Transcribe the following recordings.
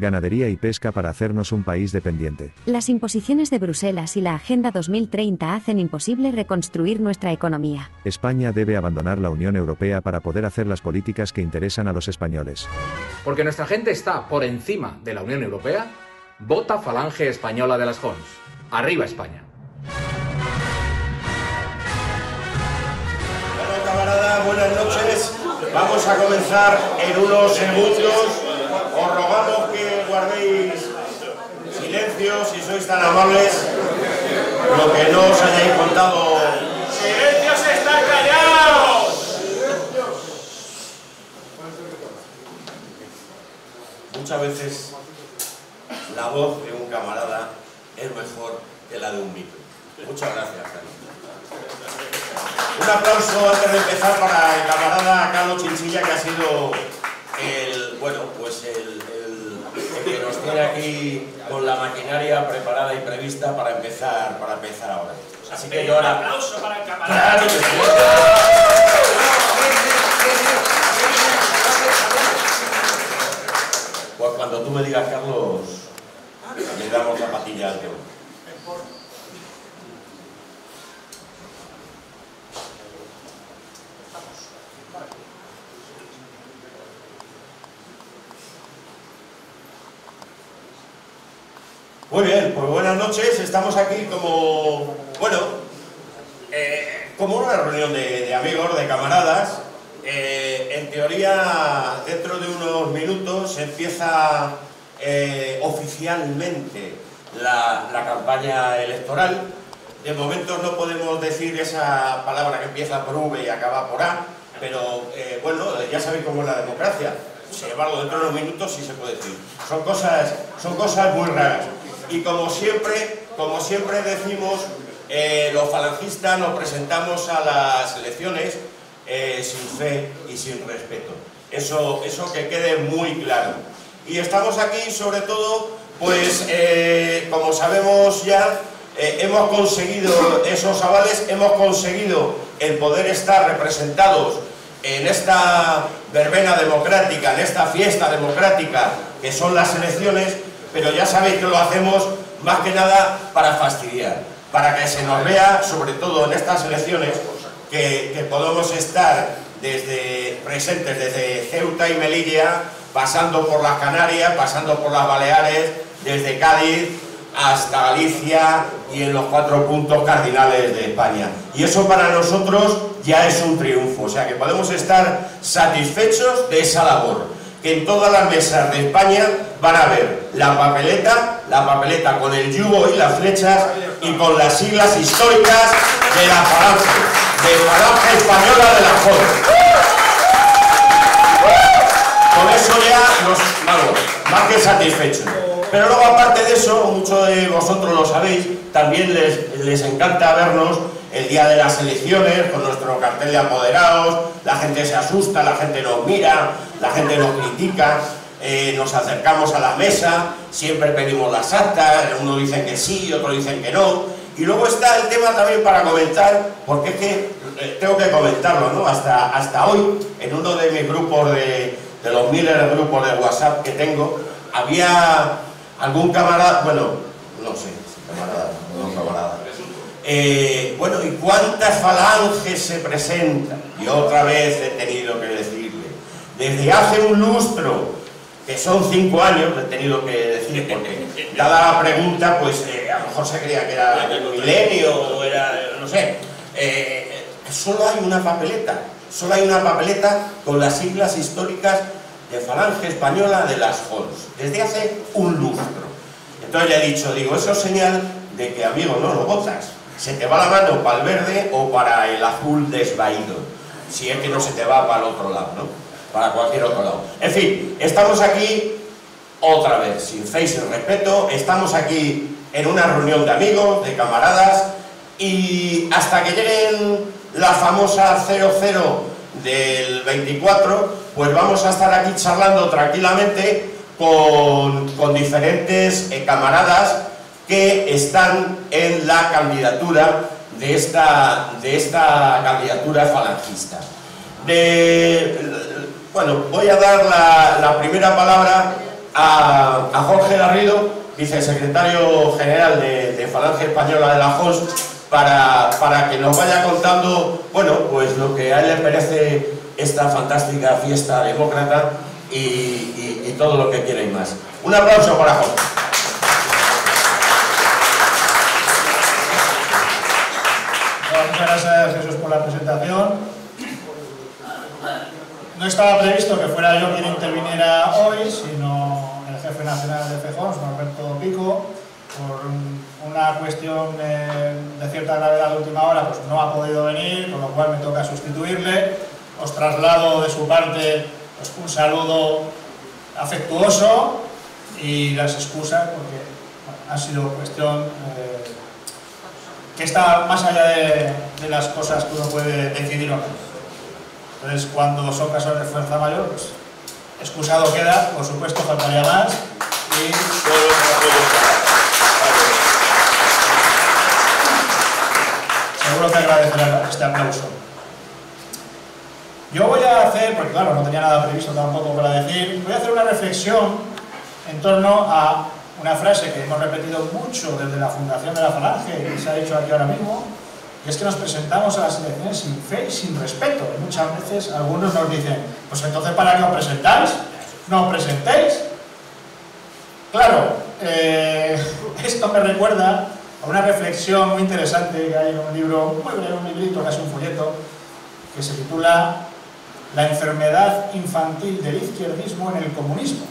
Ganadería y pesca para hacernos un país dependiente. Las imposiciones de Bruselas y la Agenda 2030 hacen imposible reconstruir nuestra economía. España debe abandonar la Unión Europea para poder hacer las políticas que interesan a los españoles. Porque nuestra gente está por encima de la Unión Europea, vota Falange Española de las Jons. ¡Arriba España! Bueno, camaradas, buenas noches. Vamos a comenzar en unos segundos. Os rogamos que guardéis silencio, si sois tan amables. Lo que no os hayáis contado. ¡Silencios, están callados! Muchas veces la voz de un camarada es mejor que la de un micro. Muchas gracias, Carlos. Un aplauso antes de empezar para el camarada Carlos Chinchilla, que ha sido el que nos tiene aquí con la maquinaria preparada y prevista para empezar ahora. Así que yo ahora... Un aplauso para el camarada. ¡Claro que sí! Pues cuando tú me digas, Carlos, le damos la patilla al tema. Muy bien, pues buenas noches. Estamos aquí como, como una reunión de amigos, de camaradas. En teoría, dentro de unos minutos empieza oficialmente la campaña electoral. De momento no podemos decir esa palabra que empieza por V y acaba por A, pero ya sabéis cómo es la democracia. Sin embargo, dentro de unos minutos sí se puede decir. Son cosas muy raras. Y como siempre decimos, los falangistas nos presentamos a las elecciones sin fe y sin respeto. Eso que quede muy claro. Y estamos aquí sobre todo, pues, como sabemos ya, hemos conseguido esos avales, hemos conseguido el poder estar representados en esta verbena democrática, en esta fiesta democrática que son las elecciones, pero ya sabéis que lo hacemos más que nada para fastidiar, para que se nos vea, sobre todo en estas elecciones, que podemos estar presentes desde Ceuta y Melilla, pasando por las Canarias, pasando por las Baleares, desde Cádiz hasta Galicia y en los 4 puntos cardinales de España. Y eso para nosotros ya es un triunfo, o sea que podemos estar satisfechos de esa labor. Que en todas las mesas de España van a ver la papeleta con el yugo y las flechas y con las siglas históricas de la Falange Española de las Jons. Con eso ya nos vamos, más que satisfechos. Pero luego, aparte de eso, muchos de vosotros lo sabéis, también les encanta vernos el día de las elecciones con nuestro cartel de apoderados. La gente se asusta, la gente nos mira, la gente nos critica, nos acercamos a la mesa, siempre pedimos las actas, unos dicen que sí, otros dicen que no. Y luego está el tema también para comentar, porque es que tengo que comentarlo, ¿no? Hasta hoy, en uno de mis grupos de los miles de grupos de WhatsApp que tengo, había algún camarada, no sé, camarada. ¿Y cuántas falanges se presentan? Y otra vez he tenido que decirle, desde hace un lustro, que son 5 años, he tenido que decir, porque dada la pregunta, pues a lo mejor se creía que era el milenio, o era, no sé, solo hay una papeleta con las siglas históricas de Falange Española de las Jons, desde hace un lustro. Entonces le he dicho, eso es señal de que, amigo, no lo votas. Se te va la mano para el verde o para el azul desvaído, si es que no se te va para el otro lado, ¿no? Para cualquier otro lado. En fin, estamos aquí otra vez, sin fe y sin respeto, estamos aquí en una reunión de amigos, de camaradas, y hasta que lleguen la famosa 00 del 24, pues vamos a estar aquí charlando tranquilamente con diferentes camaradas que están en la candidatura de esta candidatura falangista. Voy a dar la primera palabra a Jorge Garrido, vicesecretario general de Falange Española de la JONS, para que nos vaya contando, bueno, pues lo que a él le merece esta fantástica fiesta demócrata y todo lo que quiera y más. Un aplauso para Jorge. Muchas gracias, Jesús, por la presentación. No estaba previsto que fuera yo quien interviniera hoy, sino el jefe nacional de FEJONS, Norberto Pico. Por una cuestión de cierta gravedad de última hora, pues no ha podido venir, con lo cual me toca sustituirle. Os traslado de su parte pues, un saludo afectuoso y las excusas, porque bueno, ha sido cuestión que está más allá de las cosas que uno puede decidir o no. Entonces, cuando son casos de fuerza mayor, pues excusado queda, por supuesto, faltaría más. Y seguro que agradecerá este aplauso. Yo voy a hacer, porque claro, no tenía nada previsto tampoco para decir, voy a hacer una reflexión en torno a una frase que hemos repetido mucho desde la fundación de la Falange, que se ha dicho aquí ahora mismo, y es que nos presentamos a las elecciones sin fe y sin respeto. Y muchas veces algunos nos dicen, pues entonces ¿para qué os presentáis? ¿No os presentéis? Claro, esto me recuerda a una reflexión muy interesante que hay en un libro, muy breve, un librito, casi un folleto, que se titula La enfermedad infantil del izquierdismo en el comunismo.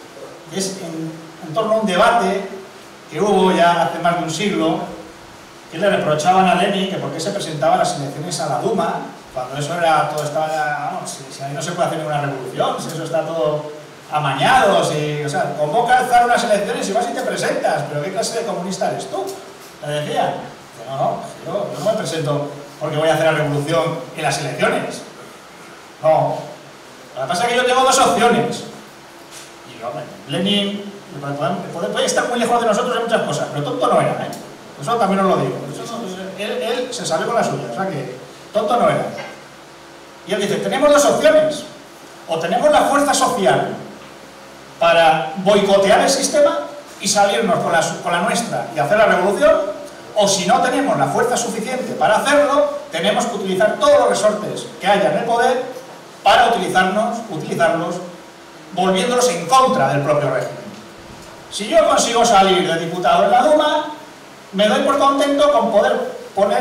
Y es en torno a un debate que hubo ya hace más de un siglo, que le reprochaban a Lenin que por qué se presentaba a las elecciones a la Duma, cuando eso era, todo estaba, vamos, si ahí no se puede hacer ninguna revolución, si eso está todo amañado, si, o sea, convoca al zar unas elecciones y vas y te presentas, pero ¿qué clase de comunista eres tú? Le decían, no, yo no me presento porque voy a hacer la revolución en las elecciones. No, lo que pasa es que yo tengo dos opciones. Y hombre, Lenin puede estar muy lejos de nosotros en muchas cosas, pero tonto no era, ¿eh? Eso también os lo digo. Él se salió con la suya, o sea que tonto no era. Y él dice, tenemos dos opciones. O tenemos la fuerza social para boicotear el sistema y salirnos con la nuestra y hacer la revolución, o si no tenemos la fuerza suficiente para hacerlo, tenemos que utilizar todos los resortes que haya en el poder para utilizarlos volviéndolos en contra del propio régimen. Si yo consigo salir de diputado en la Duma, me doy por contento con poder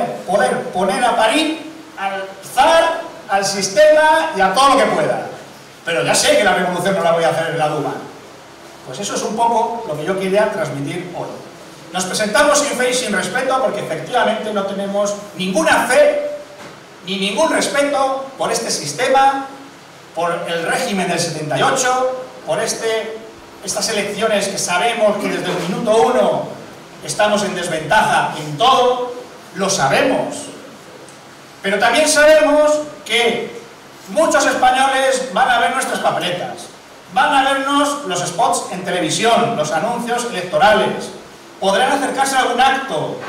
poner a parir al zar, al sistema y a todo lo que pueda. Pero ya sé que la revolución no la voy a hacer en la Duma. Pues eso es un poco lo que yo quería transmitir hoy. Nos presentamos sin fe y sin respeto porque efectivamente no tenemos ninguna fe ni ningún respeto por este sistema, por el régimen del 78, por estas elecciones que sabemos que desde el minuto 1 estamos en desventaja en todo, lo sabemos. Pero también sabemos que muchos españoles van a ver nuestras papeletas, van a vernos los spots en televisión, los anuncios electorales, podrán acercarse a algún acto.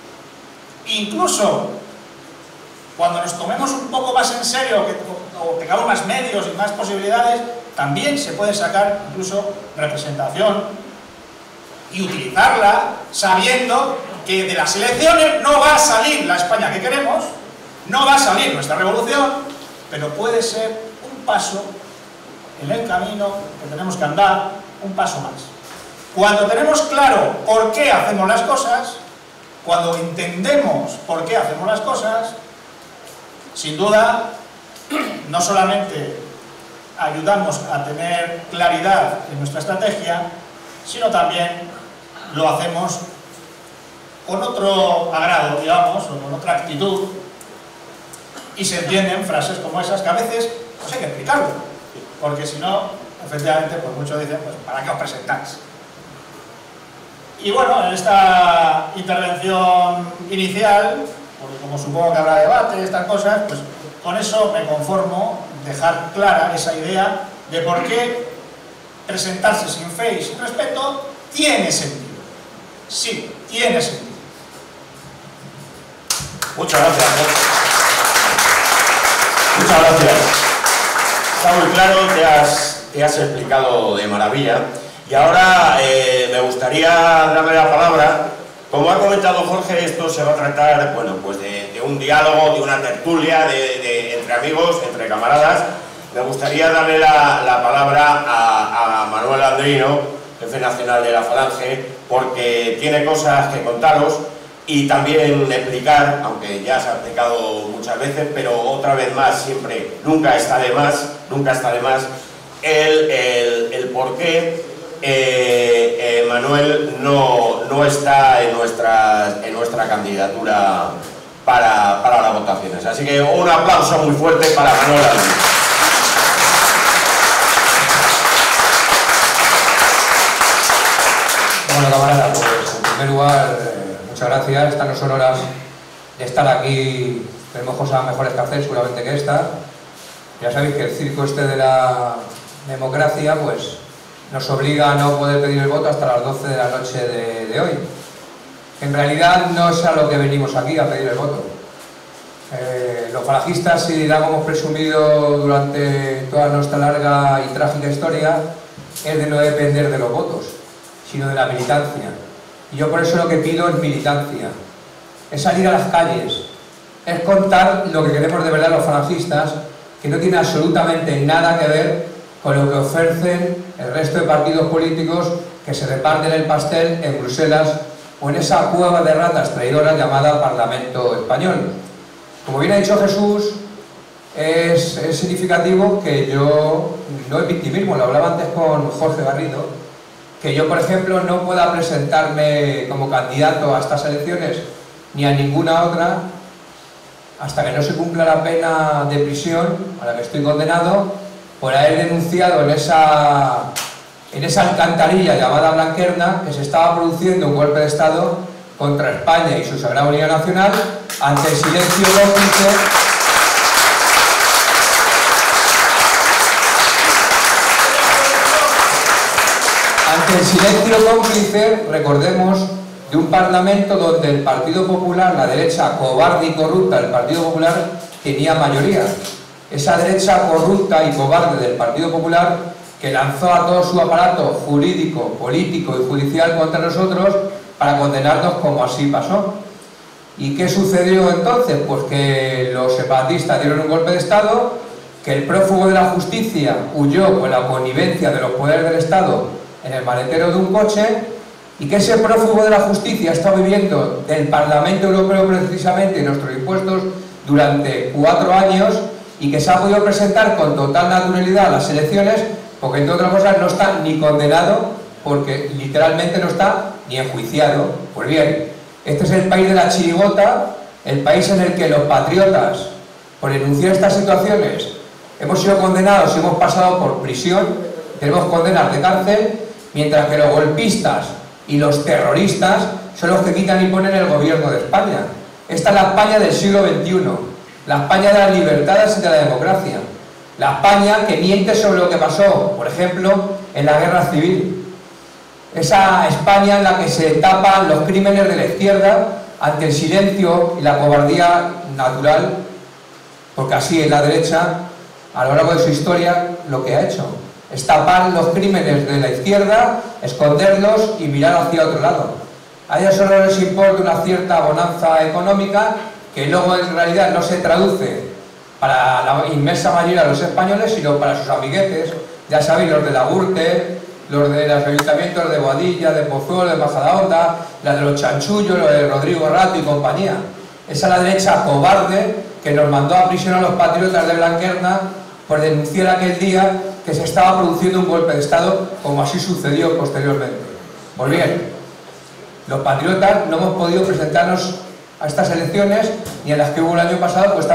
Incluso cuando nos tomemos un poco más en serio, o tengamos más medios y más posibilidades, también se puede sacar incluso representación y utilizarla sabiendo que de las elecciones no va a salir la España que queremos, no va a salir nuestra revolución, pero puede ser un paso en el camino que tenemos que andar, un paso más. Cuando tenemos claro por qué hacemos las cosas, cuando entendemos por qué hacemos las cosas, sin duda, no solamente ayudamos a tener claridad en nuestra estrategia, sino también lo hacemos con otro agrado, digamos, o con otra actitud, y se entienden frases como esas que a veces pues hay que explicarlo, porque si no, efectivamente, pues muchos dicen, pues ¿para qué os presentáis? Y bueno, en esta intervención inicial, porque como supongo que habrá debate, estas cosas, pues con eso me conformo, dejar clara esa idea de por qué presentarse sin fe y sin respeto tiene sentido. Sí, tiene sentido. Muchas gracias. Muchas gracias. Está muy claro, te has explicado de maravilla. Y ahora me gustaría darle la palabra. Como ha comentado Jorge, esto se va a tratar, bueno, pues de un diálogo, de una tertulia, entre amigos, entre camaradas. Me gustaría darle la palabra a Manuel Andrino, jefe nacional de la Falange, porque tiene cosas que contaros y también explicar, aunque ya se ha explicado muchas veces, pero otra vez más, siempre, nunca está de más, el por qué Manuel no está en nuestra candidatura para las votaciones. Así que un aplauso muy fuerte para Manuel Andrino. Bueno, camarada, pues en primer lugar, muchas gracias. Estas no son horas de estar aquí, tenemos cosas mejores que hacer seguramente que esta. Ya sabéis que el circo este de la democracia, pues nos obliga a no poder pedir el voto hasta las 12 de la noche de hoy. En realidad no es a lo que venimos aquí a pedir el voto. Los falangistas, si algo hemos presumido durante toda nuestra larga y trágica historia, es de no depender de los votos, sino de la militancia. Y yo por eso lo que pido es militancia, es salir a las calles, es contar lo que queremos de verdad los falangistas, que no tiene absolutamente nada que ver con lo que ofrecen el resto de partidos políticos que se reparten el pastel en Bruselas o en esa cueva de ratas traidoras llamada Parlamento Español. Como bien ha dicho Jesús, es significativo que yo, no es victimismo, lo hablaba antes con Jorge Garrido, que yo, por ejemplo, no pueda presentarme como candidato a estas elecciones ni a ninguna otra hasta que no se cumpla la pena de prisión a la que estoy condenado por haber denunciado en esa alcantarilla llamada Blanquerna que se estaba produciendo un golpe de Estado contra España y su Sagrada Unidad Nacional ante el silencio cómplice recordemos, de un Parlamento donde el Partido Popular, la derecha cobarde y corrupta del Partido Popular, tenía mayoría. Esa derecha corrupta y cobarde del Partido Popular que lanzó a todo su aparato jurídico, político y judicial contra nosotros para condenarnos como así pasó. ¿Y qué sucedió entonces? Pues que los separatistas dieron un golpe de Estado, que el prófugo de la justicia huyó con la connivencia de los poderes del Estado en el maletero de un coche, y que ese prófugo de la justicia está viviendo del Parlamento Europeo precisamente y nuestros impuestos durante 4 años, y que se ha podido presentar con total naturalidad a las elecciones, porque entre otras cosas no está ni condenado, porque literalmente no está ni enjuiciado. Pues bien, este es el país de la chirigota, el país en el que los patriotas, por denunciar estas situaciones, hemos sido condenados y hemos pasado por prisión, tenemos condenas de cárcel, mientras que los golpistas y los terroristas son los que quitan y ponen el gobierno de España. Esta es la España del siglo XXI. La España de las libertades y de la democracia. La España que miente sobre lo que pasó, por ejemplo, en la guerra civil. Esa España en la que se tapan los crímenes de la izquierda ante el silencio y la cobardía natural, porque así es la derecha, a lo largo de su historia, lo que ha hecho. Es tapar los crímenes de la izquierda, esconderlos y mirar hacia otro lado. A ellos solo les importa una cierta bonanza económica que luego en realidad no se traduce para la inmensa mayoría de los españoles, sino para sus amiguetes, ya sabéis, los de la Gürtel, los de los ayuntamientos de Boadilla, de Pozuelo, de Majadahonda, la de los chanchullos, los de Rodrigo Rato y compañía. Esa es la derecha cobarde que nos mandó a prisión a los patriotas de Blanquerna por denunciar aquel día que se estaba produciendo un golpe de Estado, como así sucedió posteriormente. Pues bien, los patriotas no hemos podido presentarnos a estas elecciones, ni a las que hubo el año pasado, pues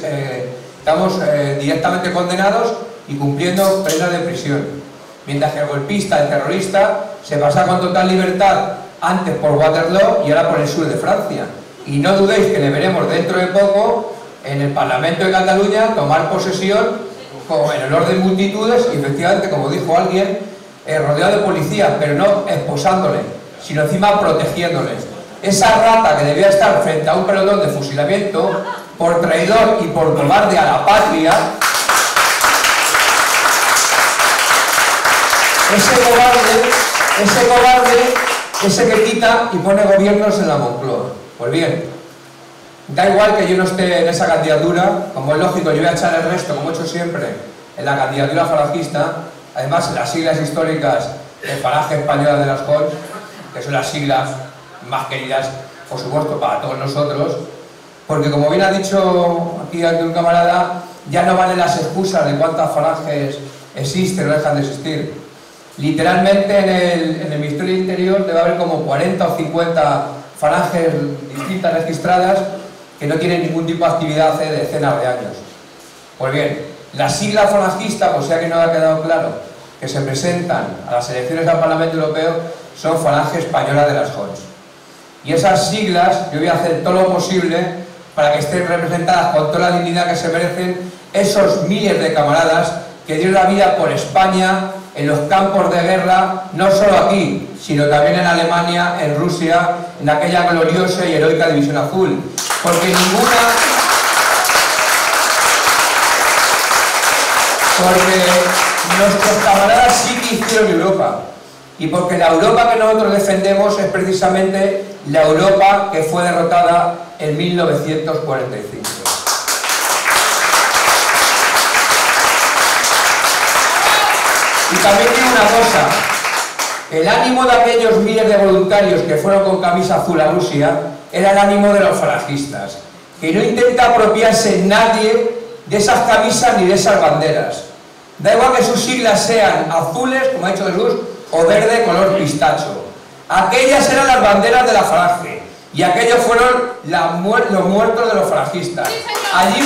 estamos directamente condenados y cumpliendo penas de prisión. Mientras que el golpista, el terrorista, se pasa con total libertad antes por Waterloo y ahora por el sur de Francia. Y no dudéis que le veremos dentro de poco en el Parlamento de Cataluña tomar posesión en el orden de multitudes y efectivamente, como dijo alguien, rodeado de policías, pero no esposándole, sino encima protegiéndole. Esa rata que debía estar frente a un pelotón de fusilamiento por traidor y por cobarde a la patria, ese cobarde, ese que quita y pone gobiernos en la Moncloa. Pues bien, da igual que yo no esté en esa candidatura, como es lógico, yo voy a echar el resto, como he hecho siempre, en la candidatura falangista, además en las siglas históricas de Falange Española de las Corts, que son las siglas más queridas, por supuesto, para todos nosotros, porque como bien ha dicho aquí un camarada, ya no valen las excusas de cuántas falanges existen o dejan de existir. Literalmente en el Ministerio del Interior debe haber como 40 o 50 falanges distintas registradas que no tienen ningún tipo de actividad hace decenas de años. Pues bien, las siglas falangistas, por si alguien no ha quedado claro, que se presentan a las elecciones al Parlamento Europeo son Falange Española de las Corts. Y esas siglas yo voy a hacer todo lo posible para que estén representadas con toda la dignidad que se merecen esos miles de camaradas que dieron la vida por España en los campos de guerra, no solo aquí, sino también en Alemania, en Rusia, en aquella gloriosa y heroica División Azul. Porque nuestros camaradas sí que hicieron Europa. Y porque la Europa que nosotros defendemos es precisamente la Europa que fue derrotada en 1945. Y también digo una cosa, el ánimo de aquellos miles de voluntarios que fueron con camisa azul a Rusia era el ánimo de los falangistas, que no intenta apropiarse nadie de esas camisas ni de esas banderas. Da igual que sus siglas sean azules, como ha dicho Jesús, o verde color pistacho. Aquellas eran las banderas de la falange y aquellos fueron los muertos de los falangistas. Allí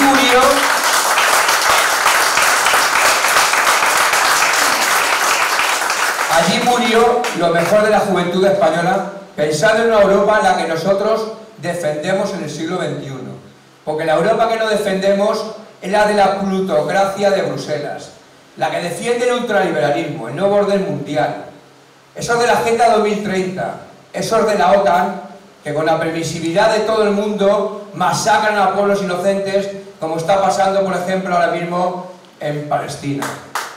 murió lo mejor de la juventud española, pensando en una Europa en la que nosotros defendemos en el siglo XXI. Porque la Europa que no defendemos es la de la plutocracia de Bruselas, la que defiende el ultraliberalismo, el nuevo orden mundial. Esos de la Agenda 2030, esos de la OTAN, que con la permisividad de todo el mundo masacran a pueblos inocentes, como está pasando, por ejemplo, ahora mismo en Palestina.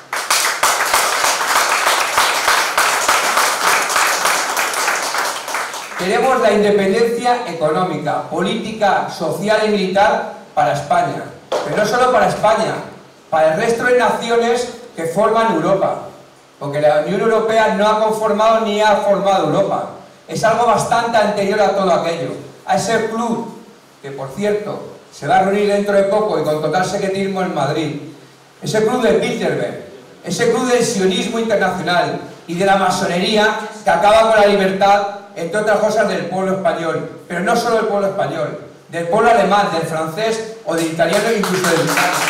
Queremos la independencia económica, política, social y militar para España. Pero no solo para España, para el resto de naciones que forman Europa. Porque la Unión Europea no ha conformado ni ha formado Europa. Es algo bastante anterior a todo aquello. A ese club, que por cierto, se va a reunir dentro de poco y con total secretismo en Madrid. Ese club de Bilderberg, ese club del sionismo internacional y de la masonería que acaba con la libertad, entre otras cosas, del pueblo español. Pero no solo del pueblo español, del pueblo alemán, del francés o del italiano e incluso del británico.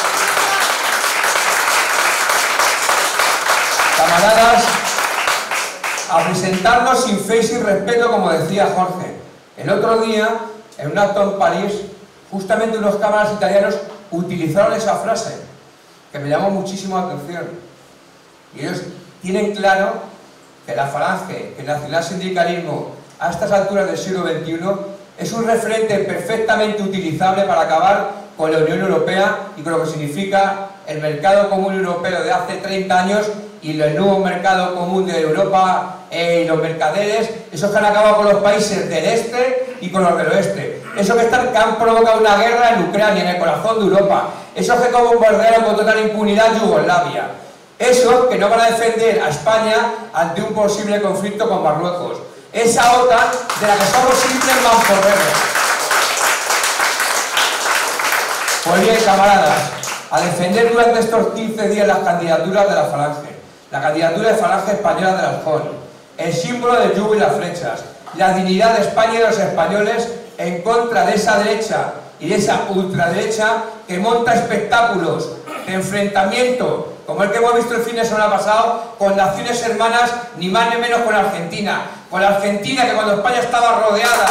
Camaradas, a presentarnos sin fe y sin respeto, como decía Jorge. El otro día, en un acto en París, justamente unos camaradas italianos utilizaron esa frase, que me llamó muchísimo la atención. Y ellos tienen claro que la falange, que el nacionalsindicalismo, a estas alturas del siglo XXI, es un referente perfectamente utilizable para acabar con la Unión Europea y con lo que significa el mercado común europeo de hace 30 años y el nuevo mercado común de Europa y los mercaderes, esos que han acabado con los países del este y con los del oeste, esos que han provocado una guerra en Ucrania, en el corazón de Europa, esos que bombardearon con total impunidad Yugoslavia, esos que no van a defender a España ante un posible conflicto con Marruecos, esa OTAN de la que somos simples mamporreros. Pues bien, camaradas, a defender durante estos 15 días las candidaturas de la falange, la candidatura de Falange Española de las Corts, el símbolo del yugo y las flechas, la dignidad de España y de los españoles en contra de esa derecha y de esa ultraderecha que monta espectáculos de enfrentamiento, como el que hemos visto el fin de semana pasado, con naciones hermanas, ni más ni menos con Argentina. Con la Argentina, que cuando España estaba rodeada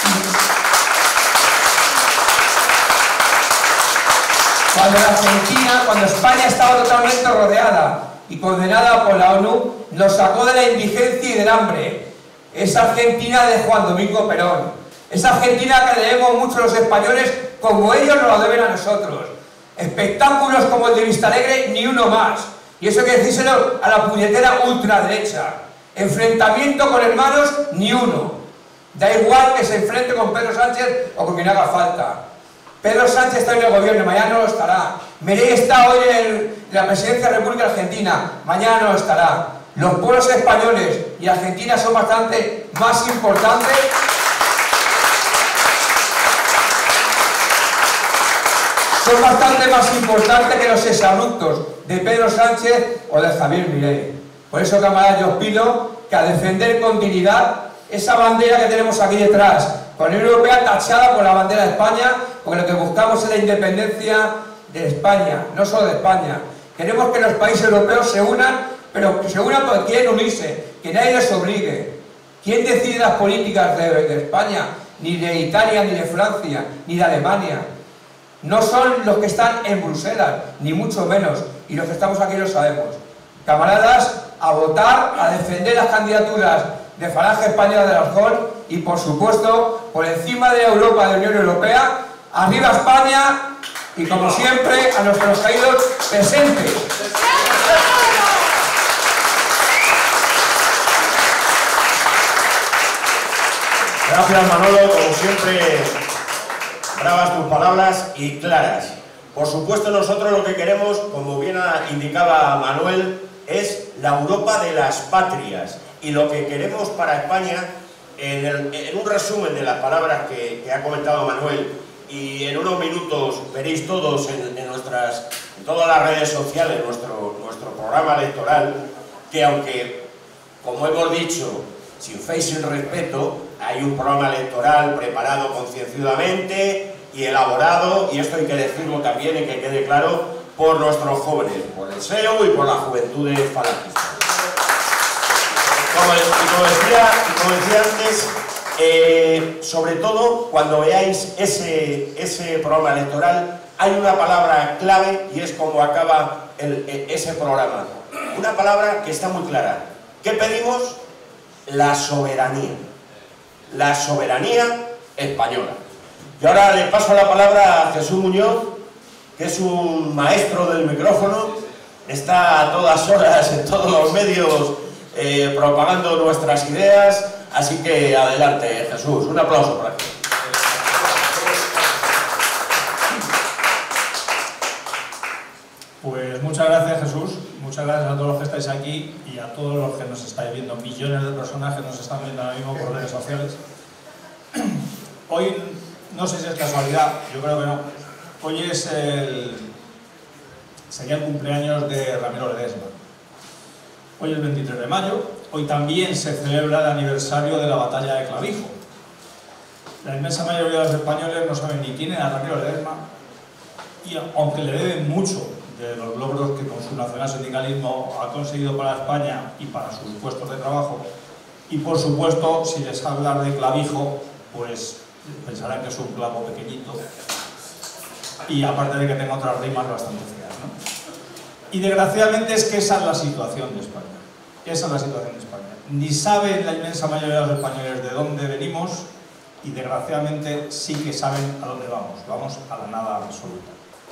cuando España estaba totalmente rodeada y condenada por la ONU, nos sacó de la indigencia y del hambre. Esa Argentina de Juan Domingo Perón, esa Argentina que debemos mucho los españoles como ellos nos lo deben a nosotros. Espectáculos como el de Vistalegre, ni uno más. Y eso hay que decírselo a la puñetera ultraderecha. Enfrentamiento con hermanos, ni uno. Da igual que se enfrente con Pedro Sánchez o con quien haga falta. Pedro Sánchez está en el gobierno, mañana no lo estará. Milei está hoy en la presidencia de la República Argentina, mañana no lo estará. Los pueblos españoles y Argentina son bastante más importantes. Son bastante más importantes que los exabruptos de Pedro Sánchez o de Javier Milei. Por eso, camaradas, yo os pido que a defender con dignidad esa bandera que tenemos aquí detrás, con la Unión Europea tachada por la bandera de España, porque lo que buscamos es la independencia de España, no solo de España. Queremos que los países europeos se unan, pero que se unan porque quieren unirse, que nadie les obligue. ¿Quién decide las políticas de España? Ni de Italia, ni de Francia, ni de Alemania. No son los que están en Bruselas, ni mucho menos, y los que estamos aquí lo sabemos. Camaradas, a votar, a defender las candidaturas de Falange Española de las Jones y, por supuesto, por encima de Europa, de la Unión Europea, ¡arriba España! Y, como siempre, a nuestros caídos presentes. Gracias, Manolo, como siempre, bravas tus palabras y claras. Por supuesto, nosotros lo que queremos, como bien indicaba Manuel, es la Europa de las patrias. Y lo que queremos para España, en un resumen de las palabras que ha comentado Manuel, y en unos minutos veréis todos en todas las redes sociales nuestro programa electoral, que aunque, como hemos dicho, sin fe y sin respeto, hay un programa electoral preparado concienzudamente y elaborado, y esto hay que decirlo también y que quede claro, por nuestros jóvenes, por el SEO y por las juventudes falangistas. Como decía antes, sobre todo cuando veáis ese programa electoral, hay una palabra clave y es como acaba ese programa. Una palabra que está muy clara. ¿Qué pedimos? La soberanía. La soberanía española. Y ahora le paso la palabra a Jesús Muñoz, que es un maestro del micrófono, está a todas horas en todos los medios propagando nuestras ideas, así que adelante, Jesús, un aplauso para ti. Pues muchas gracias, Jesús, muchas gracias a todos los que estáis aquí y a todos los que nos estáis viendo, millones de personas que nos están viendo ahora mismo por redes sociales. Hoy, no sé si es casualidad, yo creo que no, hoy sería el cumpleaños de Ramiro Ledesma. Hoy es el 23 de mayo, hoy también se celebra el aniversario de la batalla de Clavijo. La inmensa mayoría de los españoles no saben ni quién era Ramiro Ledesma, y aunque le deben mucho de los logros que con su nacionalsindicalismo ha conseguido para España y para sus puestos de trabajo, y por supuesto, si les hablar de Clavijo, pues pensarán que es un clavo pequeñito, y aparte de que tenga otras rimas bastante feas, ¿no? Y desgraciadamente es que esa es la situación de España. Esa es la situación de España. Ni saben la inmensa mayoría de los españoles de dónde venimos y desgraciadamente sí que saben a dónde vamos. Vamos a la nada absoluta.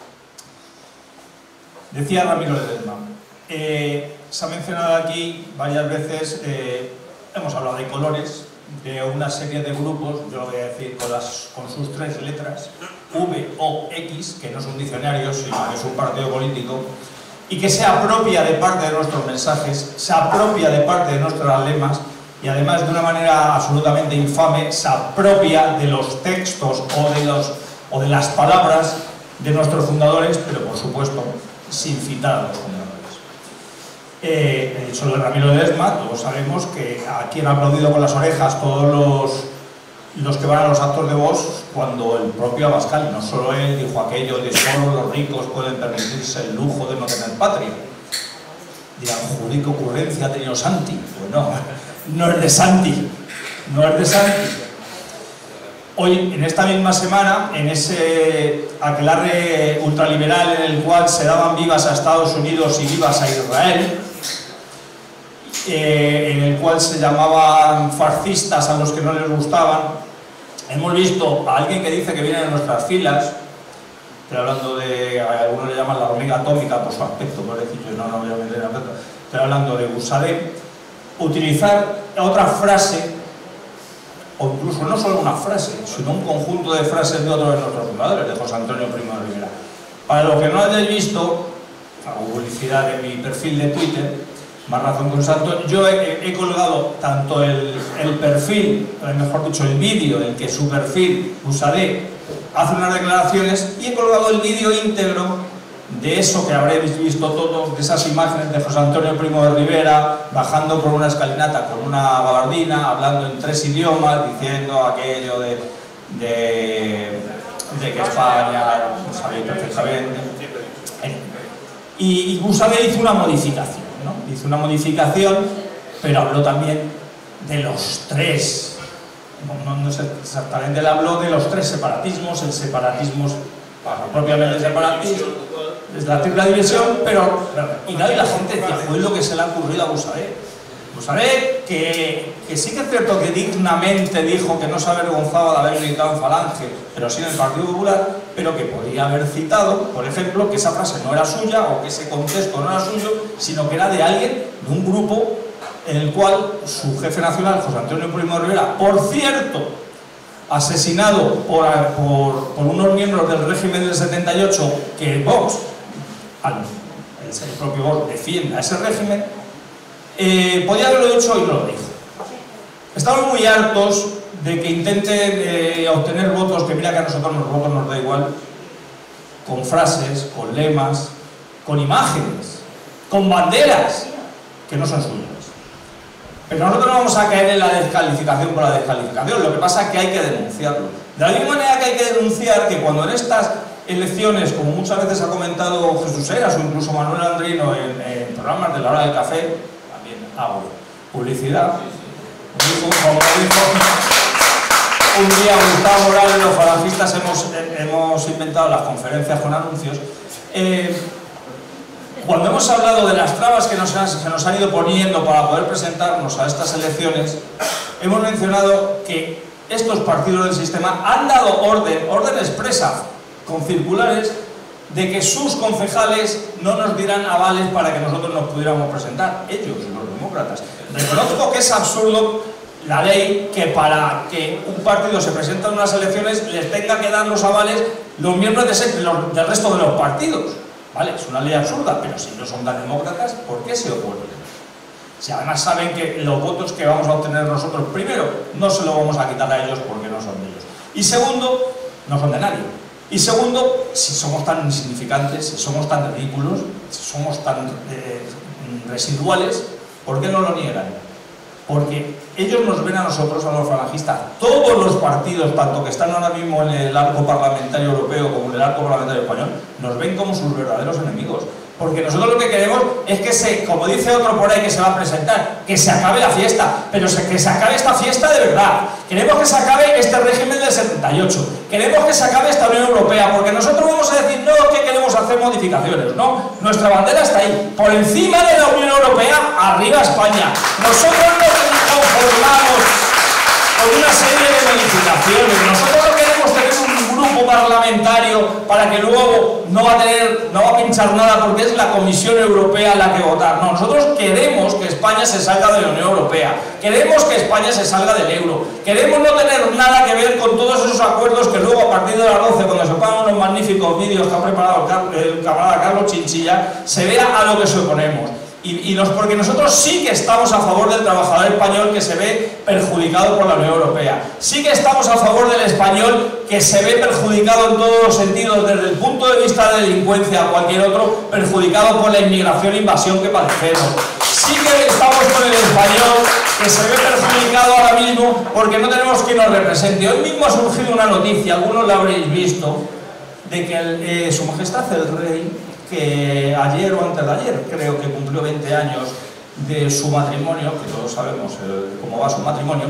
Decía Ramiro Ledesma, se ha mencionado aquí varias veces, hemos hablado de colores, de una serie de grupos, yo lo voy a decir con sus tres letras, V o X, que no es un diccionario, sino que es un partido político, y que se apropia de parte de nuestros mensajes, se apropia de parte de nuestros lemas, y además de una manera absolutamente infame, se apropia de los textos o de las palabras de nuestros fundadores, pero por supuesto sin citar a los fundadores. He dicho lo de Ramiro Ledesma, todos sabemos que a quien ha aplaudido con las orejas todos los que van a los actos de Vox, cuando el propio Abascal, no solo él, dijo aquello de solo los ricos pueden permitirse el lujo de no tener patria. Dirán, joder, qué ocurrencia ha tenido Santi. Pues no es de Santi, no es de Santi. Hoy, en esta misma semana, en ese aquelarre ultraliberal en el cual se daban vivas a Estados Unidos y vivas a Israel, en el cual se llamaban fascistas a los que no les gustaban, hemos visto a alguien que dice que viene de nuestras filas, estoy hablando de, algunos le llaman la hormiga atómica por su aspecto, por decir, no voy a meter en aspecto, estoy hablando de Busadé, utilizar otra frase, o incluso no solo una frase, sino un conjunto de frases de otros de nuestros fundadores, de José Antonio Primo de Rivera. Para los que no hayáis visto, hago publicidad en mi perfil de Twitter, Más Razón con Santo, yo he colgado tanto el perfil, mejor dicho, el vídeo en que su perfil, Busadé, hace unas declaraciones, y he colgado el vídeo íntegro de eso que habréis visto todos, de esas imágenes de José Antonio Primo de Rivera bajando por una escalinata con una gabardina, hablando en 3 idiomas, diciendo aquello de que España, sabéis perfectamente. Y Busadé hizo una modificación, ¿no? Hizo una modificación, pero habló también de los 3, no sé exactamente, él habló de los 3 separatismos, el separatismo, propiamente separatismo, desde la triple división, y la gente decía, fue lo que se le ha ocurrido a Busadé. Busadé, que sí que es cierto que dignamente dijo que no se avergonzaba de haber militado en Falange, pero sí en el Partido Popular, pero que podía haber citado, por ejemplo, que esa frase no era suya, o que ese contexto no era suyo, sino que era de alguien, de un grupo en el cual su jefe nacional, José Antonio Primo de Rivera, por cierto, asesinado por unos miembros del régimen del 78, que Vox, el propio Vox, defiende a ese régimen, podía haberlo dicho y no lo dijo. Estamos muy hartos de que intenten obtener votos, que mira que a nosotros los votos nos da igual, con frases, con lemas, con imágenes, con banderas que no son suyas. Pero nosotros no vamos a caer en la descalificación por la descalificación, lo que pasa es que hay que denunciarlo. De la misma manera que hay que denunciar que cuando en estas elecciones, como muchas veces ha comentado Jesús Heras o incluso Manuel Andrino en programas de la hora del café, también hago publicidad, como dijo un día Gustavo Morales, los falangistas hemos inventado las conferencias con anuncios. Cuando hemos hablado de las trabas que se nos han ido poniendo para poder presentarnos a estas elecciones, hemos mencionado que estos partidos del sistema han dado orden expresa, con circulares, de que sus concejales no nos dieran avales para que nosotros nos pudiéramos presentar, ellos, los demócratas. Reconozco que es absurdo la ley que para que un partido se presente en unas elecciones les tenga que dar los avales los miembros del resto de los partidos. Vale, es una ley absurda, pero si no son tan demócratas, ¿por qué se oponen? Si además saben que los votos que vamos a obtener nosotros, primero, no se los vamos a quitar a ellos porque no son de ellos. Y segundo, no son de nadie. Y segundo, si somos tan insignificantes, si somos tan ridículos, si somos tan residuales, ¿por qué no lo niegan? Porque ellos nos ven a nosotros, a los falangistas, todos los partidos, tanto que están ahora mismo en el arco parlamentario europeo como en el arco parlamentario español, nos ven como sus verdaderos enemigos. Porque nosotros lo que queremos es que como dice otro por ahí que se va a presentar, que se acabe la fiesta, pero que se acabe esta fiesta de verdad. Queremos que se acabe este régimen del 78, queremos que se acabe esta Unión Europea, porque nosotros vamos a decir, no, que queremos hacer modificaciones, no, nuestra bandera está ahí, por encima de la Unión Europea, arriba España. Nosotros no conformamos con una serie de modificaciones, nosotros no queremos tener un grupo parlamentario para que luego no va a pinchar nada porque es la Comisión Europea la que votar. No, nosotros queremos que España se salga de la Unión Europea, queremos que España se salga del euro, queremos no tener nada que ver con todos esos acuerdos que luego a partir de las 12, cuando se pongan unos magníficos vídeos que ha preparado el camarada Carlos Chinchilla, se vea a lo que se oponemos. Porque nosotros sí que estamos a favor del trabajador español que se ve perjudicado por la Unión Europea. Sí que estamos a favor del español que se ve perjudicado en todos los sentidos, desde el punto de vista de delincuencia a cualquier otro, perjudicado por la inmigración e invasión que padecemos. Sí que estamos con el español que se ve perjudicado ahora mismo porque no tenemos quien nos represente. Hoy mismo ha surgido una noticia, algunos la habréis visto, de que Su Majestad el Rey, que ayer o antes de ayer creo que cumplió 20 años de su matrimonio, que todos sabemos cómo va su matrimonio,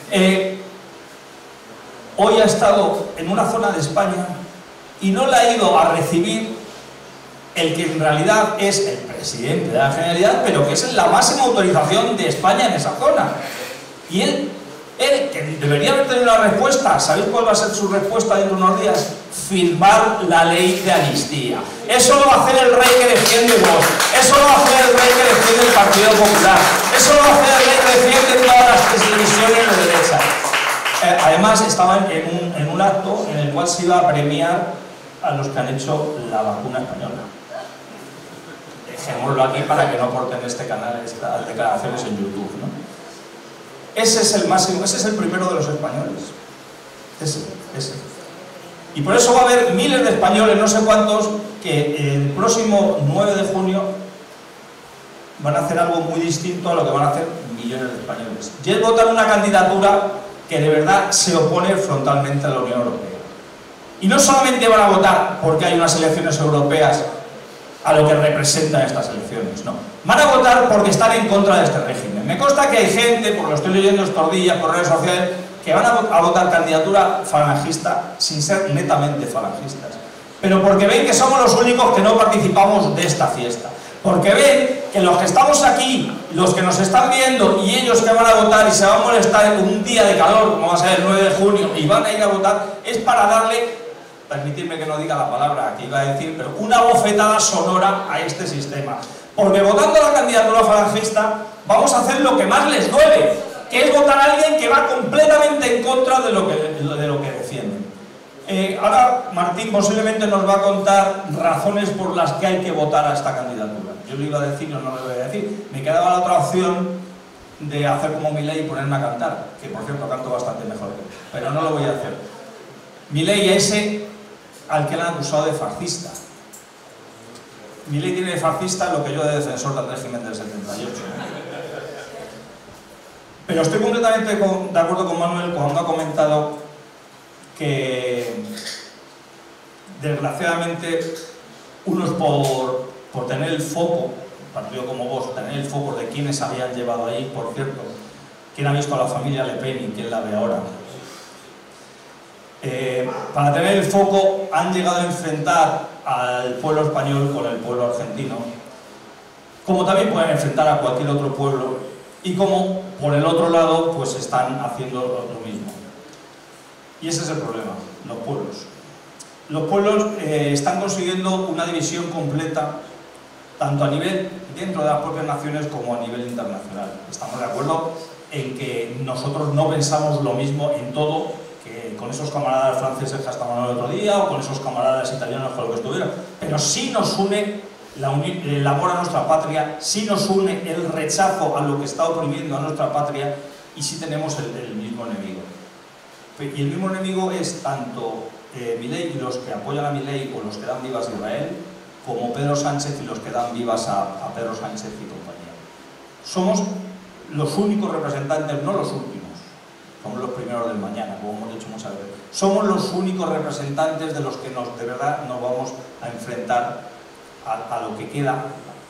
hoy ha estado en una zona de España y no la ha ido a recibir el que en realidad es el presidente de la Generalidad, pero que es la máxima autorización de España en esa zona. Y él que debería haber tenido una respuesta, ¿sabéis cuál va a ser su respuesta dentro de unos días? firmar la ley de amnistía. Eso lo va a hacer el rey que defiende Vox, eso lo va a hacer el rey que defiende el Partido Popular, eso lo va a hacer el rey que defiende todas las televisiones de derecha. Además, estaban en un acto en el cual se iba a premiar a los que han hecho la vacuna española. Dejémoslo aquí para que no corten este canal, estas declaraciones en YouTube, ¿no? Ese es el máximo, ese es el primero de los españoles. Ese. Y por eso va a haber miles de españoles, no sé cuántos, que el próximo 9 de junio van a hacer algo muy distinto a lo que van a hacer millones de españoles. Y es votar una candidatura que de verdad se opone frontalmente a la Unión Europea. Y no solamente van a votar porque hay unas elecciones europeas a lo que representan estas elecciones, no. Van a votar porque están en contra de este régimen. Me consta que hay gente, porque lo estoy leyendo estos días por redes sociales, que van a votar candidatura falangista sin ser netamente falangistas. Pero porque ven que somos los únicos que no participamos de esta fiesta. Porque ven que los que estamos aquí, los que nos están viendo y ellos que van a votar y se van a molestar en un día de calor, como va a ser el 9 de junio, y van a ir a votar, es para darle, permitirme que no diga la palabra que iba a decir, pero una bofetada sonora a este sistema. Porque votando la candidatura falangista vamos a hacer lo que más les duele, que es votar a alguien que va completamente en contra de lo que defienden. Ahora Martín posiblemente nos va a contar razones por las que hay que votar a esta candidatura. Yo lo iba a decir o no lo voy a decir. Me quedaba la otra opción de hacer como Milei y ponerme a cantar, que por cierto canto bastante mejor que él, pero no lo voy a hacer. Milei es ese al que le han acusado de fascista. Milei tiene de fascista lo que yo de defensor del régimen del 78. Pero estoy completamente de acuerdo con Manuel cuando ha comentado que desgraciadamente unos por tener el foco, un partido como vos, tener el foco de quienes habían llevado ahí, por cierto, quien ha visto a la familia Le Pen y quién la ve ahora, para tener el foco han llegado a enfrentar al pueblo español con el pueblo argentino, como también pueden enfrentar a cualquier otro pueblo, y como por el otro lado pues están haciendo lo mismo. Y ese es el problema, los pueblos. Los pueblos están consiguiendo una división completa, tanto a nivel dentro de las propias naciones como a nivel internacional. Estamos de acuerdo en que nosotros no pensamos lo mismo en todo, que con esos camaradas franceses que estaban el otro día, o con esos camaradas italianos con los que estuvieron, pero sí nos une el amor a nuestra patria, sí nos une el rechazo a lo que está oprimiendo a nuestra patria, y sí tenemos el mismo enemigo. Y el mismo enemigo es tanto Milei y los que apoyan a Milei o los que dan vivas a Israel, como Pedro Sánchez y los que dan vivas a Pedro Sánchez y compañía. Somos los únicos representantes, no los últimos, somos los primeros del mañana, como hemos dicho muchas veces. Somos los únicos representantes de los que de verdad nos vamos a enfrentar a lo que queda,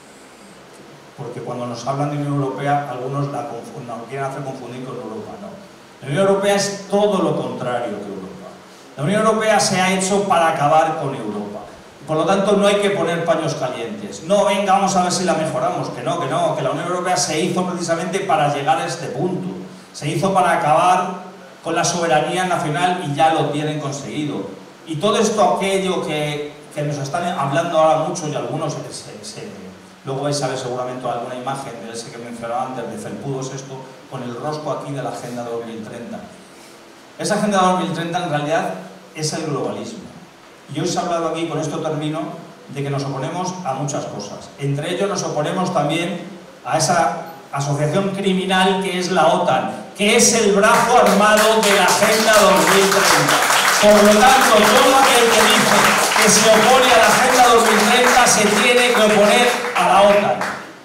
porque cuando nos hablan de Unión Europea, algunos nos quieren hacer confundir con Europa. No. La Unión Europea es todo lo contrario que Europa. La Unión Europea se ha hecho para acabar con Europa. Por lo tanto, no hay que poner paños calientes. No, venga, vamos a ver si la mejoramos. Que no, que la Unión Europea se hizo precisamente para llegar a este punto. Se hizo para acabar con la soberanía nacional y ya lo tienen conseguido. Y todo esto, aquello que nos están hablando ahora mucho y algunos luego vais a ver seguramente alguna imagen de ese que mencionaba antes, de felpudos esto, con el rosco aquí de la Agenda 2030. Esa Agenda 2030 en realidad es el globalismo. Y hoy se ha hablado aquí, con esto termino, de que nos oponemos a muchas cosas. Entre ellos nos oponemos también a esa asociación criminal que es la OTAN, que es el brazo armado de la Agenda 2030. Por lo tanto, todo aquel que dice que se opone a la Agenda 2030 se tiene que oponer a la OTAN.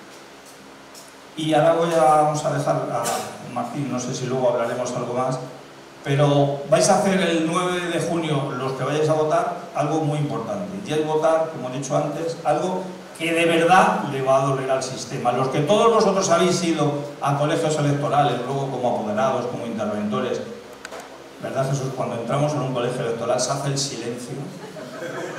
Y ahora vamos a dejar a Martín, no sé si luego hablaremos algo más, pero vais a hacer el 9 de junio, los que vayáis a votar, algo muy importante. Y es votar, como he dicho antes, algo que de verdad le va a doler al sistema. Los que todos vosotros habéis ido a colegios electorales, luego como apoderados, como interventores, ¿verdad, Jesús? Cuando entramos en un colegio electoral se hace el silencio,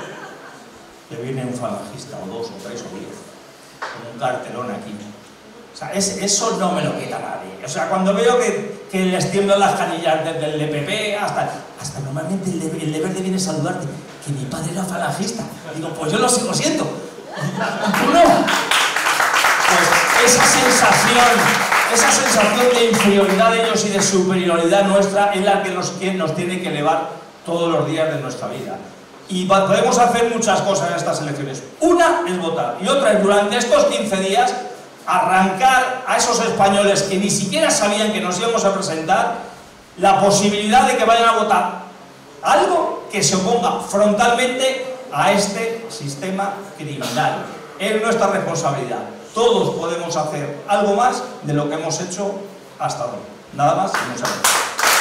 le viene un falangista, o dos, o tres, o 10, con un cartelón aquí. sea, eso no me lo quita nadie. O sea, cuando veo que les tiemblan las canillas desde el DPP hasta normalmente el de Verde viene a saludarte, que mi padre era falangista. Digo, pues yo lo sigo siendo. ¿Tú no? Pues esa sensación de inferioridad de ellos y de superioridad nuestra es la que nos tiene que elevar todos los días de nuestra vida. Y podemos hacer muchas cosas en estas elecciones. Una es votar y otra es durante estos 15 días arrancar a esos españoles que ni siquiera sabían que nos íbamos a presentar la posibilidad de que vayan a votar algo que se oponga frontalmente a este sistema criminal. Es nuestra responsabilidad. Todos podemos hacer algo más de lo que hemos hecho hasta hoy. Nada más y muchas gracias.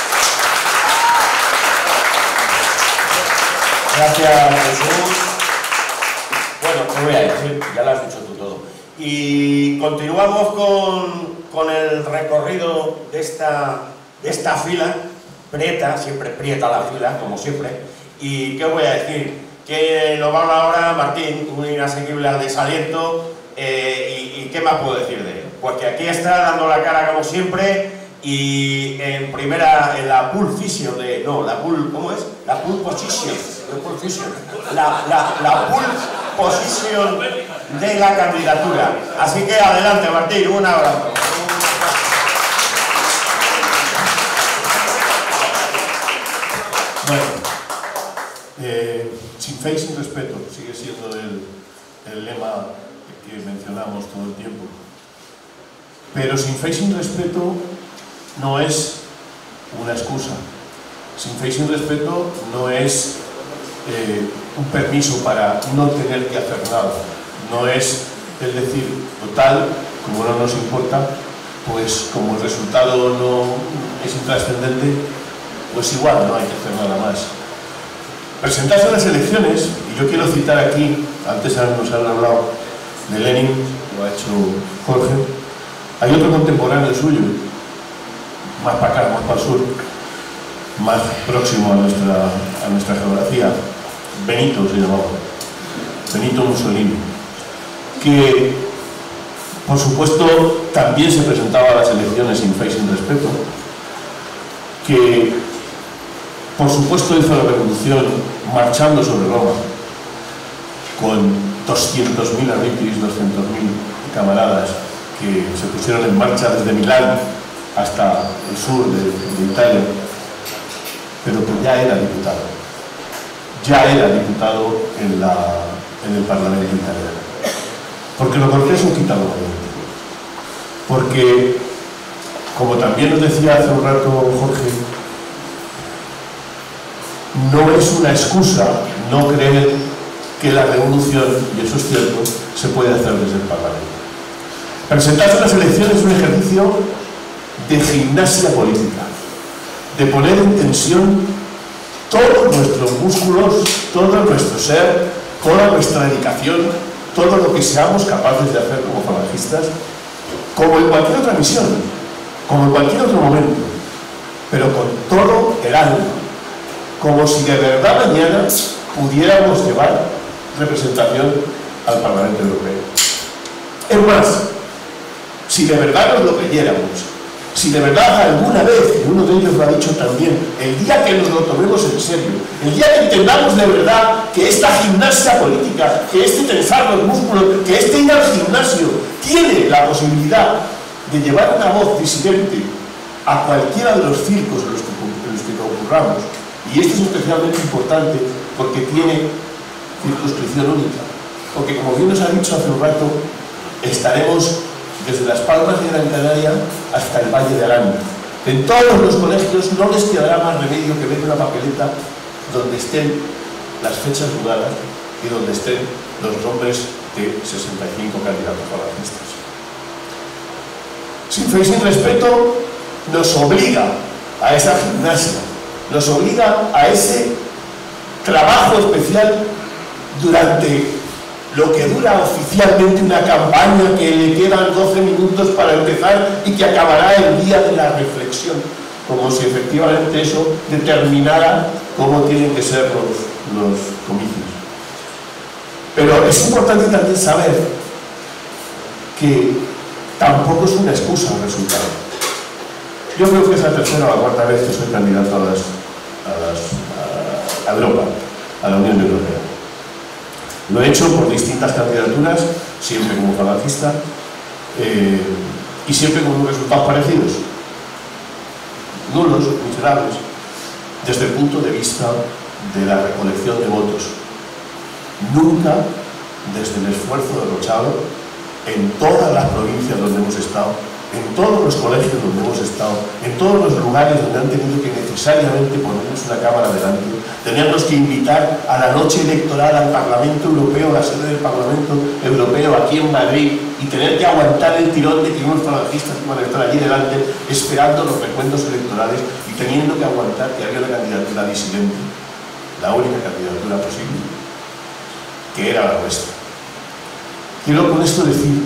Gracias, Jesús. Bueno, te voy a decir, ya lo has dicho tú todo. Y continuamos con el recorrido de esta fila, prieta, siempre prieta la fila, como siempre. Y ¿qué voy a decir? Que nos va a hablar ahora Martín, un inasequible al desaliento. ¿Y qué más puedo decir de él? Pues que aquí está dando la cara como siempre y en la pole position ¿cómo es? La pole position. La pole position de la candidatura. Así que adelante, Martín, un abrazo. Bueno, sin fe y sin respeto sigue siendo el lema que mencionamos todo el tiempo. Pero sin fe y sin respeto no es una excusa. Sin fe y sin respeto no es un permiso para no tener que hacer nada. No es el decir, total, como no nos importa, pues como el resultado no es intrascendente, pues igual no hay que hacer nada más. Presentarse a las elecciones, y yo quiero citar aquí, antes nos han hablado de Lenin, lo ha hecho Jorge, hay otro contemporáneo suyo, más para acá, más para el sur, más próximo a nuestra geografía, Benito se llamaba, Benito Mussolini, que por supuesto también se presentaba a las elecciones sin fe y sin respeto, que por supuesto hizo la revolución marchando sobre Roma con 200.000 arbitrios, 200.000 camaradas que se pusieron en marcha desde Milán hasta el sur de Italia, pero que ya era diputado en el Parlamento italiano. Porque lo cortés no quita lo valiente. Porque, como también nos decía hace un rato Jorge, no es una excusa no creer que la revolución, y eso es cierto, se puede hacer desde el Parlamento. Presentarse a las elecciones es un ejercicio de gimnasia política, de poner en tensión todos nuestros músculos, todo nuestro ser, toda nuestra dedicación, todo lo que seamos capaces de hacer como falangistas, como en cualquier otra misión, como en cualquier otro momento, pero con todo el alma, como si de verdad mañana pudiéramos llevar representación al Parlamento Europeo. Es más, si de verdad nos lo creyéramos, si de verdad alguna vez, y uno de ellos lo ha dicho también, el día que nos lo tomemos en serio, el día que entendamos de verdad que esta gimnasia política, que este tensar los músculos, que este ir al gimnasio tiene la posibilidad de llevar una voz disidente a cualquiera de los circos en los que concurramos, y esto es especialmente importante porque tiene circunscripción única, porque como bien nos ha dicho hace un rato, estaremos desde Las Palmas de Gran Canaria hasta el Valle de Arán. En todos los colegios no les quedará más remedio que ver una papeleta donde estén las fechas dudadas y donde estén los nombres de 65 candidatos falangistas. Sin fe y sin respeto nos obliga a esa gimnasia, nos obliga a ese trabajo especial durante lo que dura oficialmente una campaña que le quedan 12 minutos para empezar y que acabará el día de la reflexión, como si efectivamente eso determinara cómo tienen que ser los comicios. Pero es importante también saber que tampoco es una excusa el resultado. Yo creo que es la tercera o la cuarta vez que soy candidato a Europa, a la Unión Europea. Lo he hecho por distintas candidaturas, siempre como falangista, y siempre con unos resultados parecidos, nulos, miserables, desde el punto de vista de la recolección de votos. Nunca desde el esfuerzo derrochado en todas las provincias donde hemos estado, en todos los colegios donde hemos estado, en todos los lugares donde han tenido que necesariamente ponernos una cámara delante, tenernos que invitar a la noche electoral al Parlamento Europeo, a la sede del Parlamento Europeo aquí en Madrid, y tener que aguantar el tirón de que unos falangistas iban a estar allí delante esperando los recuentos electorales y teniendo que aguantar que había una candidatura disidente, la única candidatura posible, que era la nuestra. Quiero con esto decir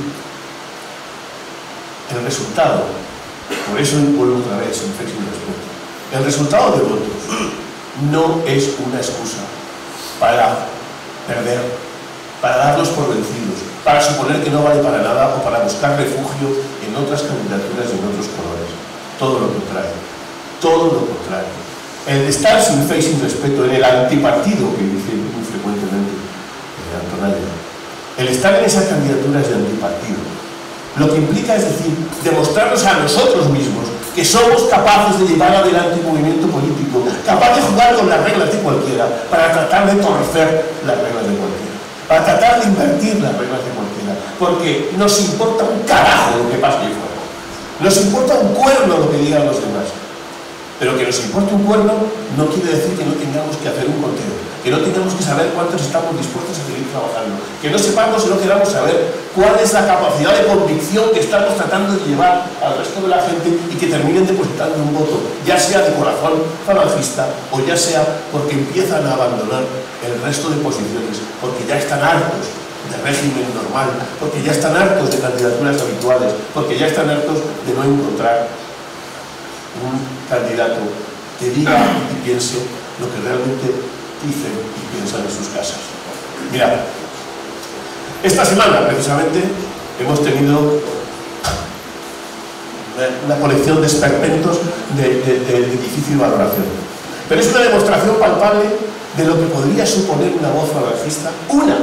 el resultado, por eso vuelvo otra vez, sin fe sin respeto, el resultado de votos no es una excusa para perder, para darlos por vencidos, para suponer que no vale para nada o para buscar refugio en otras candidaturas y en otros colores. Todo lo contrario, todo lo contrario. El estar sin fe y sin respeto en el antipartido, que dice muy frecuentemente Antonio, el estar en esas candidaturas de antipartido, lo que implica es decir, demostrarnos a nosotros mismos que somos capaces de llevar adelante un movimiento político, capaz de jugar con las reglas de cualquiera para tratar de torcer las reglas de cualquiera, para tratar de invertir las reglas de cualquiera, porque nos importa un carajo lo que pase ahí fuera, nos importa un cuerno lo que digan los demás, pero que nos importe un cuerno no quiere decir que no tengamos que hacer un conteo, que no tengamos que saber cuántos estamos dispuestos a seguir trabajando, que no sepamos y no queramos saber cuál es la capacidad de convicción que estamos tratando de llevar al resto de la gente y que terminen depositando un voto, ya sea de corazón falangista o ya sea porque empiezan a abandonar el resto de posiciones, porque ya están hartos de régimen normal, porque ya están hartos de candidaturas habituales, porque ya están hartos de no encontrar un candidato que diga y piense lo que realmente dicen y piensan en sus casas. Mirad, esta semana precisamente hemos tenido una colección de experimentos de difícil valoración, pero es una demostración palpable de lo que podría suponer una voz falangista, bueno,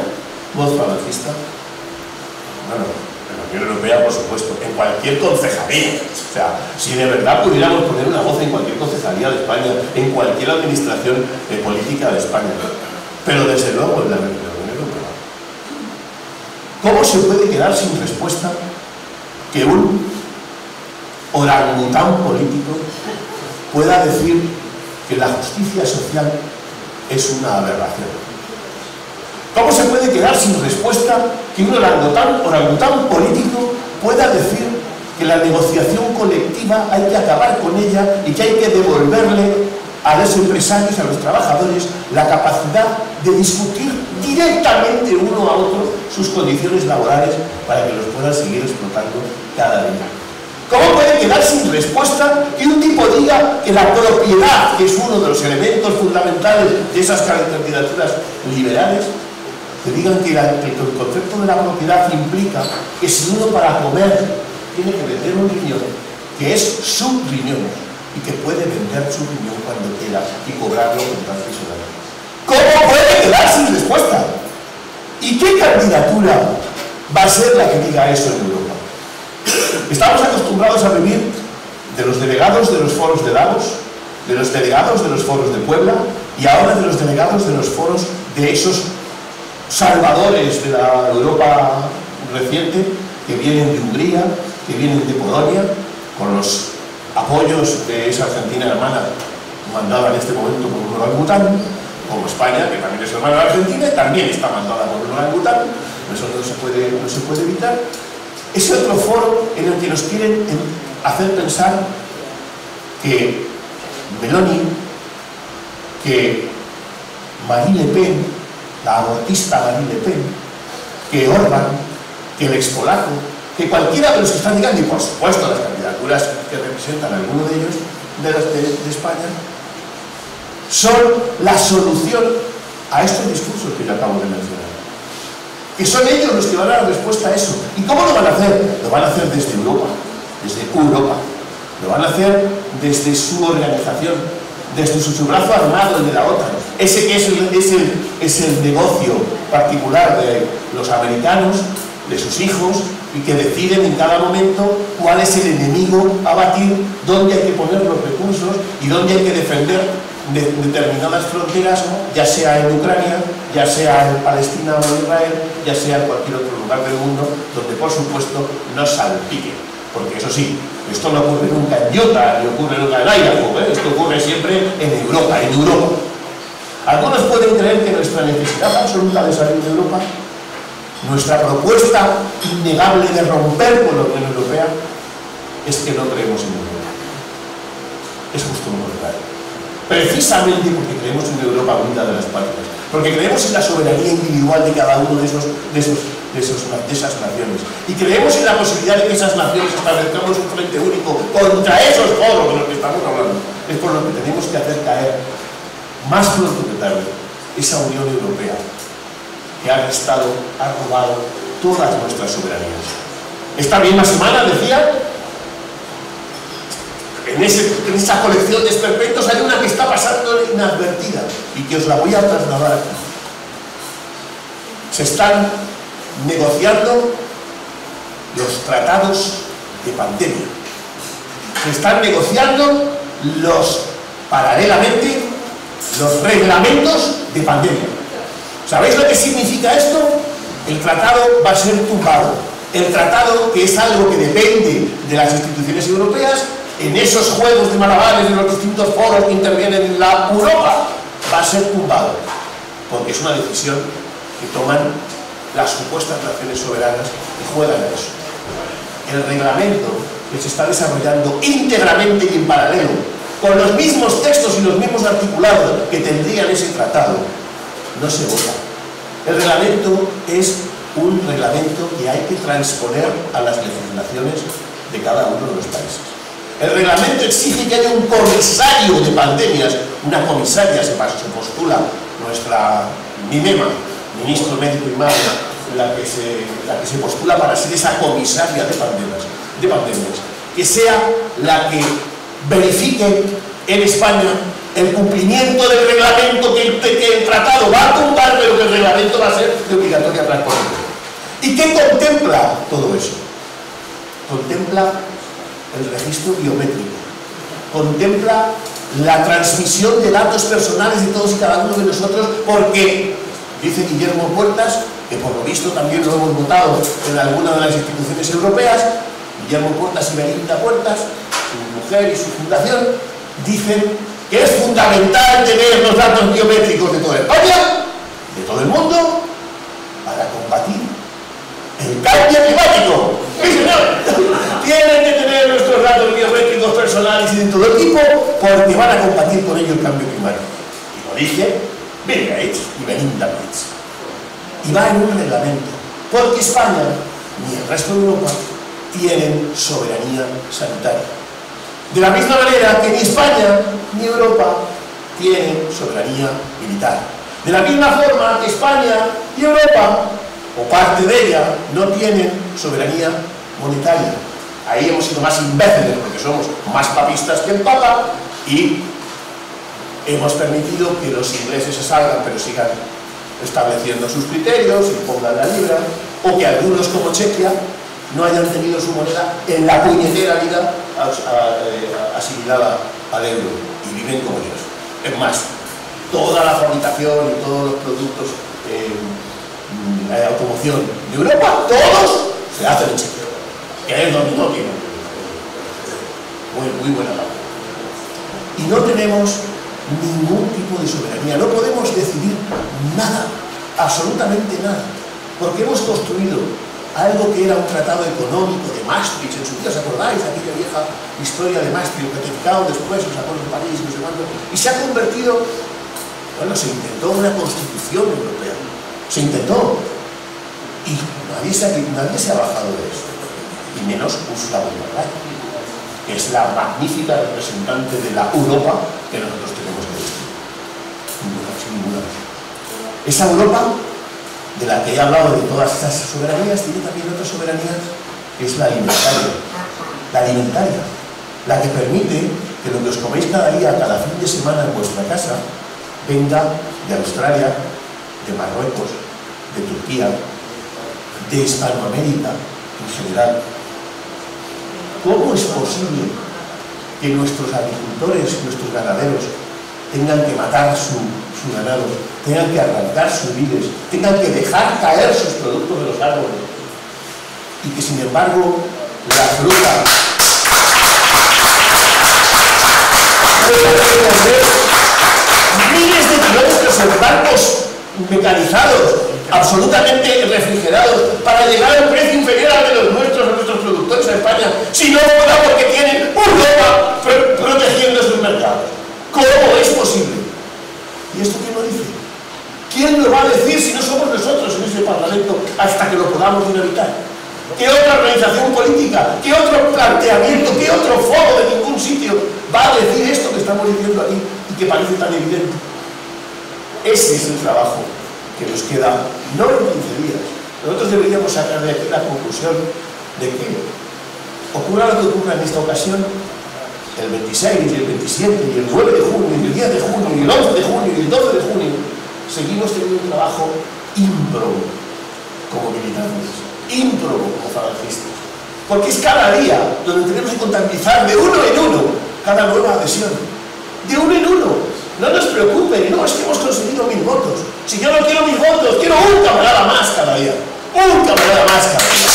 en la Unión Europea, por supuesto, en cualquier concejalía. O sea, si de verdad pudiéramos poner una voz en cualquier concejalía de España, en cualquier administración política de España, pero desde luego en la Unión Europea. ¿Cómo se puede quedar sin respuesta que un orangután político pueda decir que la justicia social es una aberración? ¿Cómo se puede quedar sin respuesta que un orangután político pueda decir que la negociación colectiva hay que acabar con ella y que hay que devolverle a los empresarios, a los trabajadores, la capacidad de discutir directamente uno a otro sus condiciones laborales para que los puedan seguir explotando cada día? ¿Cómo puede quedar sin respuesta que un tipo diga que la propiedad, que es uno de los elementos fundamentales de esas candidaturas liberales, que digan que el concepto de la propiedad implica que si uno para comer tiene que vender un riñón, que es su riñón, y que puede vender su riñón cuando quiera y cobrarlo con tal fiscal? ¿Cómo puede quedar sin respuesta? ¿Y qué candidatura va a ser la que diga eso en Europa? Estamos acostumbrados a vivir de los delegados de los foros de Davos, de los delegados de los foros de Puebla y ahora de los delegados de los foros de esos salvadores de la Europa reciente que vienen de Hungría, que vienen de Polonia, con los apoyos de esa Argentina hermana mandada en este momento por un orangután, como España, que también es hermana de Argentina y también está mandada por un orangután. Eso no se puede evitar. Ese otro foro en el que nos quieren hacer pensar que Meloni, que Marine Le Pen, la abortista Marine Le Pen, que Orbán, que el ex-polaco, que cualquiera de los que están llegando, y por supuesto las candidaturas que representan a alguno de ellos, de España, son la solución a estos discursos que yo acabo de mencionar. que son ellos los que van a dar respuesta a eso. ¿Y cómo lo van a hacer? Lo van a hacer desde Europa, desde Europa. Lo van a hacer desde su organización, desde su brazo armado, el de la OTAN. Ese que es el negocio particular de los americanos, de sus hijos, y que deciden en cada momento cuál es el enemigo a batir, dónde hay que poner los recursos y dónde hay que defender determinadas fronteras, ya sea en Ucrania, ya sea en Palestina o en Israel, ya sea en cualquier otro lugar del mundo, donde por supuesto no salpique. Porque eso sí, esto no ocurre nunca en Utah, ni ocurre nunca en Idaho, esto ocurre siempre en Europa, Algunos pueden creer que nuestra necesidad absoluta de salir de Europa, nuestra propuesta innegable de romper con la Unión Europea, es que no creemos en Europa. Es justo lo contrario. Precisamente porque creemos en Europa unida de las patrias, porque creemos en la soberanía individual de cada uno de esas naciones, y creemos en la posibilidad de que esas naciones establezcamos un frente único contra esos foros de los que estamos hablando. Es por lo que tenemos que hacer caer más pronto que tarde esa Unión Europea que ha restado, ha robado todas nuestras soberanías. Esta misma semana decía, en esa colección de esperpentos hay una que está pasando inadvertida y que os la voy a trasladar aquí. Se están negociando los tratados de pandemia. Se están negociando paralelamente los reglamentos de pandemia. ¿Sabéis lo que significa esto? El tratado va a ser tumbado. El tratado, que es algo que depende de las instituciones europeas, en esos juegos de malabares de los distintos foros que intervienen en la Europa, va a ser tumbado. Porque es una decisión que toman las supuestas naciones soberanas y juegan a eso. El reglamento que se está desarrollando íntegramente y en paralelo, con los mismos textos y los mismos articulados que tendrían ese tratado, no se vota. El reglamento es un reglamento que hay que transponer a las legislaciones de cada uno de los países. El reglamento exige que haya un comisario de pandemias, una comisaria, se postula mi ministro médico y madre, la que se postula para ser esa comisaria de pandemias, que sea la que verifique en España el cumplimiento del reglamento que el tratado va a tumbar, pero que el reglamento va a ser de obligatoria transposición. ¿Y qué contempla todo eso? Contempla el registro biométrico, contempla la transmisión de datos personales de todos y cada uno de nosotros, porque dice Guillermo Puertas, que por lo visto también lo hemos votado en alguna de las instituciones europeas, Guillermo Puertas y Belinda Puertas, su mujer y su fundación, dicen que es fundamental tener los datos biométricos de toda España, de todo el mundo, para combatir el cambio climático. ¡Sí, señor! Tienen que tener nuestros datos biométricos personales y de todo tipo, porque van a combatir con ello el cambio climático. Y lo dice Bill Gates y Belinda Gates. Y va en un reglamento, porque España, ni el resto de Europa, tienen soberanía sanitaria. De la misma manera que ni España ni Europa tienen soberanía militar. De la misma forma que España y Europa, o parte de ella, no tienen soberanía monetaria. Ahí hemos sido más imbéciles porque somos más papistas que el Papa y hemos permitido que los ingleses se salgan pero sigan estableciendo sus criterios y pongan la libra, o que algunos como Chequia no hayan tenido su moneda en la puñetera vida asimilada al euro y viven como ellos. Es más, toda la fabricación y todos los productos de automoción de Europa, todos se hacen en Chequia, que es donde no tienen. Muy buena labor. Y no tenemos ningún tipo de soberanía, no podemos decidir nada, absolutamente nada, porque hemos construido algo que era un tratado económico de Maastricht, en su día, ¿os acordáis? Aquella vieja historia de Maastricht, ratificado después, los acuerdos de París, no sé cuánto, y se ha convertido, bueno, se intentó una constitución europea, se intentó, y nadie se ha bajado de eso, y menos Ursula von der Leyen, que es la magnífica representante de la Europa que nosotros tenemos que vestir. Sin ninguna. Esa Europa de la que he hablado, de todas estas soberanías, tiene también otra soberanía, que es la alimentaria. La alimentaria, la que permite que lo que os coméis cada día, cada fin de semana en vuestra casa, venga de Australia, de Marruecos, de Turquía, de Hispanoamérica en general. ¿Cómo es posible que nuestros agricultores, nuestros ganaderos, tengan que matar su ganado, tengan que arrancar sus vides, tengan que dejar caer sus productos de los árboles, y que sin embargo la fruta miles de kilómetros en barcos mecanizados, absolutamente refrigerados, para llegar a un precio inferior al de los nuestros productores en España, si no fuera porque tienen Europa protegiendo sus mercados? ¿Cómo es posible? ¿Y esto quién lo dice? ¿Quién lo va a decir si no somos nosotros en ese Parlamento hasta que lo podamos dinamitar? ¿Qué otra organización política, qué otro planteamiento, qué otro foro de ningún sitio va a decir esto que estamos diciendo aquí y que parece tan evidente? Ese es el trabajo que nos queda, no en 15 días. Nosotros deberíamos sacar de aquí la conclusión de que ocurra lo que ocurra en esta ocasión, el 26 y el 27 y el 9 de junio y el 10 de junio y el 11 de junio y el 12 de junio, seguimos teniendo un trabajo ímprobo como militantes, ímprobo como falangistas, porque es cada día donde tenemos que contabilizar de uno en uno cada nueva adhesión, de uno en uno. No nos preocupen, no es que hemos conseguido 1000 votos. Si yo no quiero 1000 votos, quiero un camarada más cada día, un camarada más cada día.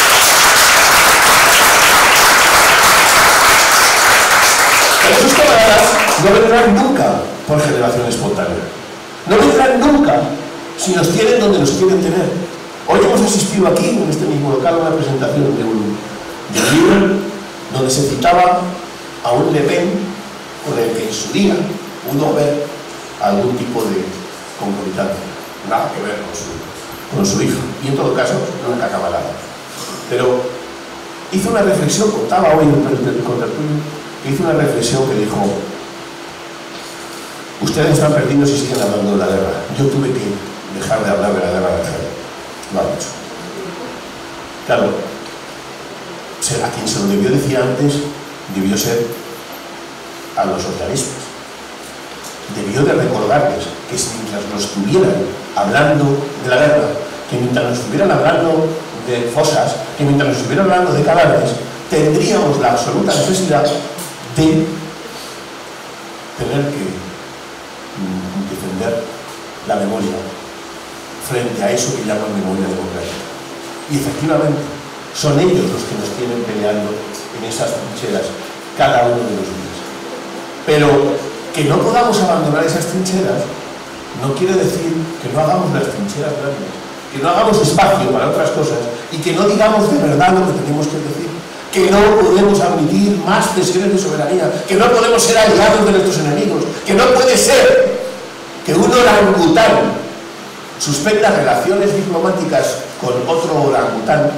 Pero esos camaradas no vendrán nunca por generación espontánea, no vendrán nunca si nos tienen donde nos quieren tener. Hoy hemos asistido aquí, en este mismo local, a una presentación de un libro donde se citaba a un Le Pen con el que en su día pudo haber algún tipo de concomitancia, nada que ver con su hijo, y en todo caso nunca camarada. Pero hizo una reflexión, contaba hoy en el contertulio, que hizo una reflexión que dijo: ustedes están perdidos y siguen hablando de la guerra. Yo tuve que dejar de hablar de la guerra de Argelia. Lo ha dicho. Claro, a quien se lo debió decir antes, debió ser a los socialistas. Debió de recordarles que mientras nos estuvieran hablando de la guerra, que mientras nos estuvieran hablando de fosas, que mientras nos estuvieran hablando de cadáveres, tendríamos la absoluta necesidad de tener que defender la memoria frente a eso que llaman memoria democrática. Y efectivamente, son ellos los que nos tienen peleando en esas trincheras cada uno de los días. Pero que no podamos abandonar esas trincheras no quiere decir que no hagamos las trincheras grandes, que no hagamos espacio para otras cosas y que no digamos de verdad lo que tenemos que decir, que no podemos admitir más cesiones de soberanía, que no podemos ser aliados de nuestros enemigos, que no puede ser que un orangután suspenda relaciones diplomáticas con otro orangután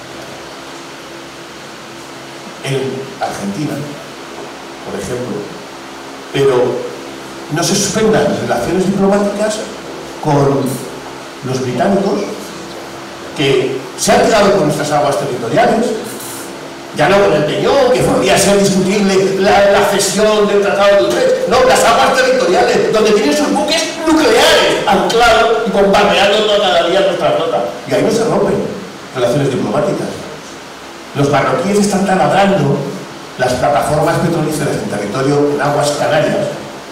en Argentina, por ejemplo, pero no se suspendan relaciones diplomáticas con los británicos, que se han quedado con nuestras aguas territoriales, ya no con el Peñón, que podría ser discutible la cesión del Tratado de Utrecht, no, las aguas territoriales, donde tienen sus buques nucleares anclados y bombardeando toda cada día nuestra flota. Y ahí no se rompen relaciones diplomáticas. Los marroquíes están taladrando las plataformas petrolíferas en territorio, en aguas canarias,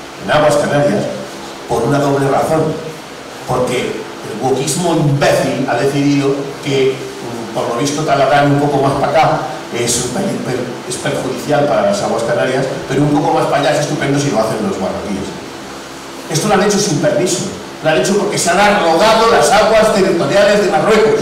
por una doble razón. Porque el wokismo imbécil ha decidido que, por lo visto, taladrar un poco más para acá es perjudicial para las aguas canarias, pero un poco más para allá es estupendo si lo hacen los marroquíes. Esto lo han hecho sin permiso, lo han hecho porque se han arrogado las aguas territoriales de Marruecos,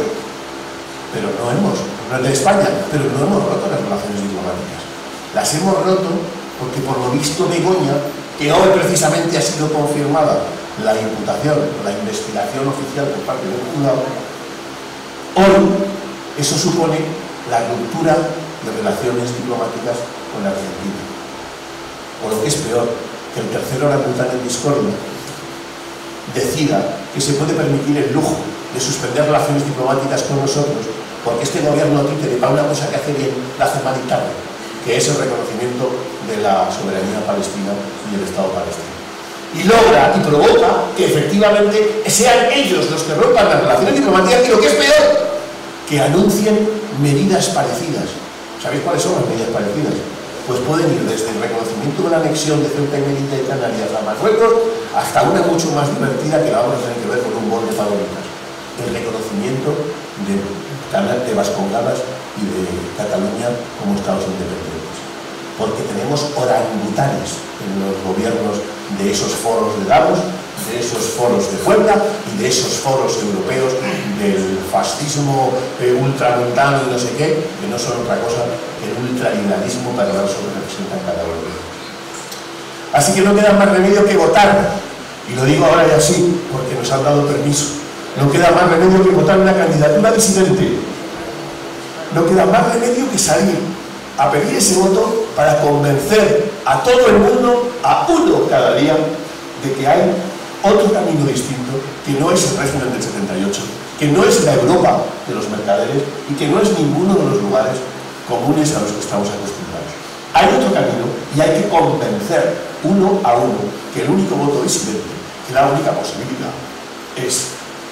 de España, pero no hemos roto las relaciones diplomáticas. Las hemos roto porque, por lo visto, Begoña, que hoy precisamente ha sido confirmada la imputación, la investigación oficial por parte del juzgado, hoy eso supone la ruptura de relaciones diplomáticas con la Argentina. O lo que es peor, que el tercer orangután en discordia decida que se puede permitir el lujo de suspender relaciones diplomáticas con nosotros, porque este gobierno títere para una cosa que hace bien, la hace mal y tarde, que es el reconocimiento de la soberanía palestina y el Estado palestino. Y logra y provoca que efectivamente sean ellos los que rompan las relaciones diplomáticas y, lo que es peor, que anuncien medidas parecidas. ¿Sabéis cuáles son las medidas parecidas? Pues pueden ir desde el reconocimiento de la anexión de Ceuta y Melilla y Canarias a Marruecos hasta una mucho más divertida que la vamos a tener que ver con un bol de favoritas: el reconocimiento de Vascongadas y de Cataluña como estados independientes. Porque tenemos orangutanes en los gobiernos de esos foros de Davos, de esos foros de Puebla y de esos foros europeos del fascismo ultramontano y no sé qué, que no son otra cosa que el ultraliberalismo para dar sobre representan cada uno. Así que no queda más remedio que votar, y lo digo ahora ya sí, porque nos han dado permiso. No queda más remedio que votar una candidatura disidente. No queda más remedio que salir a pedir ese voto para convencer a todo el mundo, a uno cada día, de que hay otro camino distinto, que no es el régimen del 78, que no es la Europa de los mercaderes y que no es ninguno de los lugares comunes a los que estamos acostumbrados. Hay otro camino y hay que convencer uno a uno que el único voto disidente, que la única posibilidad es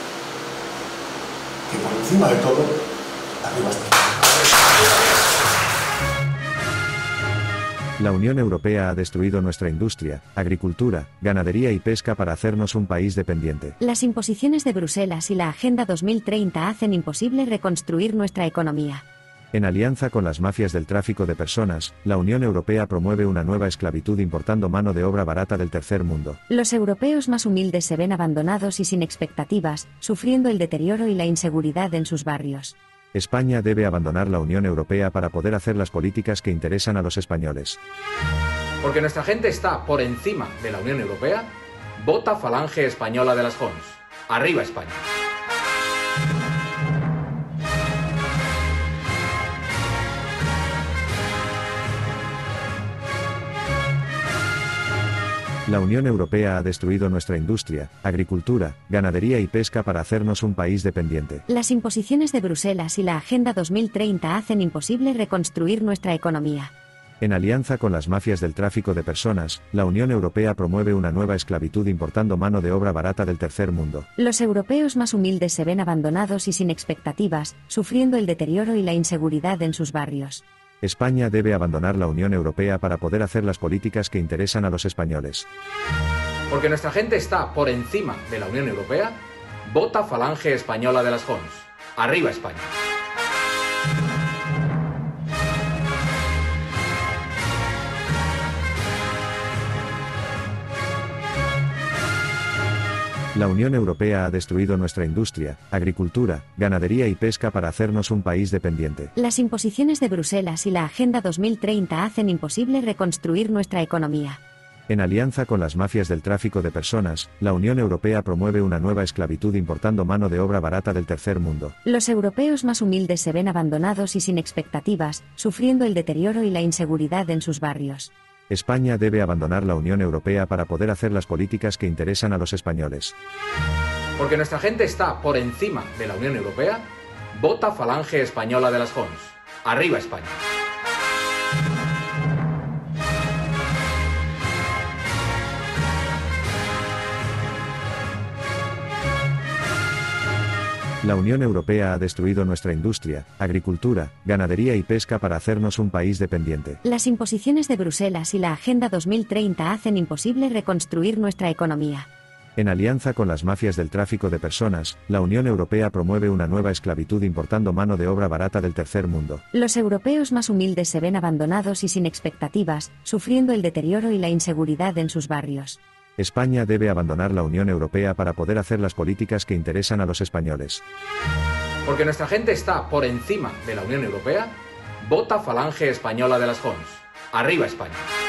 que por encima de todo, arriba está. La Unión Europea ha destruido nuestra industria, agricultura, ganadería y pesca para hacernos un país dependiente. Las imposiciones de Bruselas y la Agenda 2030 hacen imposible reconstruir nuestra economía. En alianza con las mafias del tráfico de personas, la Unión Europea promueve una nueva esclavitud importando mano de obra barata del tercer mundo. Los europeos más humildes se ven abandonados y sin expectativas, sufriendo el deterioro y la inseguridad en sus barrios. España debe abandonar la Unión Europea para poder hacer las políticas que interesan a los españoles. Porque nuestra gente está por encima de la Unión Europea, vota Falange Española de las Jons. ¡Arriba España! La Unión Europea ha destruido nuestra industria, agricultura, ganadería y pesca para hacernos un país dependiente. Las imposiciones de Bruselas y la Agenda 2030 hacen imposible reconstruir nuestra economía. En alianza con las mafias del tráfico de personas, la Unión Europea promueve una nueva esclavitud importando mano de obra barata del tercer mundo. Los europeos más humildes se ven abandonados y sin expectativas, sufriendo el deterioro y la inseguridad en sus barrios. España debe abandonar la Unión Europea para poder hacer las políticas que interesan a los españoles. Porque nuestra gente está por encima de la Unión Europea, vota Falange Española de las Jons. ¡Arriba España! La Unión Europea ha destruido nuestra industria, agricultura, ganadería y pesca para hacernos un país dependiente. Las imposiciones de Bruselas y la Agenda 2030 hacen imposible reconstruir nuestra economía. En alianza con las mafias del tráfico de personas, la Unión Europea promueve una nueva esclavitud importando mano de obra barata del tercer mundo. Los europeos más humildes se ven abandonados y sin expectativas, sufriendo el deterioro y la inseguridad en sus barrios. España debe abandonar la Unión Europea para poder hacer las políticas que interesan a los españoles. Porque nuestra gente está por encima de la Unión Europea, vota Falange Española de las Jons. ¡Arriba España! La Unión Europea ha destruido nuestra industria, agricultura, ganadería y pesca para hacernos un país dependiente. Las imposiciones de Bruselas y la Agenda 2030 hacen imposible reconstruir nuestra economía. En alianza con las mafias del tráfico de personas, la Unión Europea promueve una nueva esclavitud importando mano de obra barata del tercer mundo. Los europeos más humildes se ven abandonados y sin expectativas, sufriendo el deterioro y la inseguridad en sus barrios. España debe abandonar la Unión Europea para poder hacer las políticas que interesan a los españoles. Porque nuestra gente está por encima de la Unión Europea, vota Falange Española de las Jons. ¡Arriba España!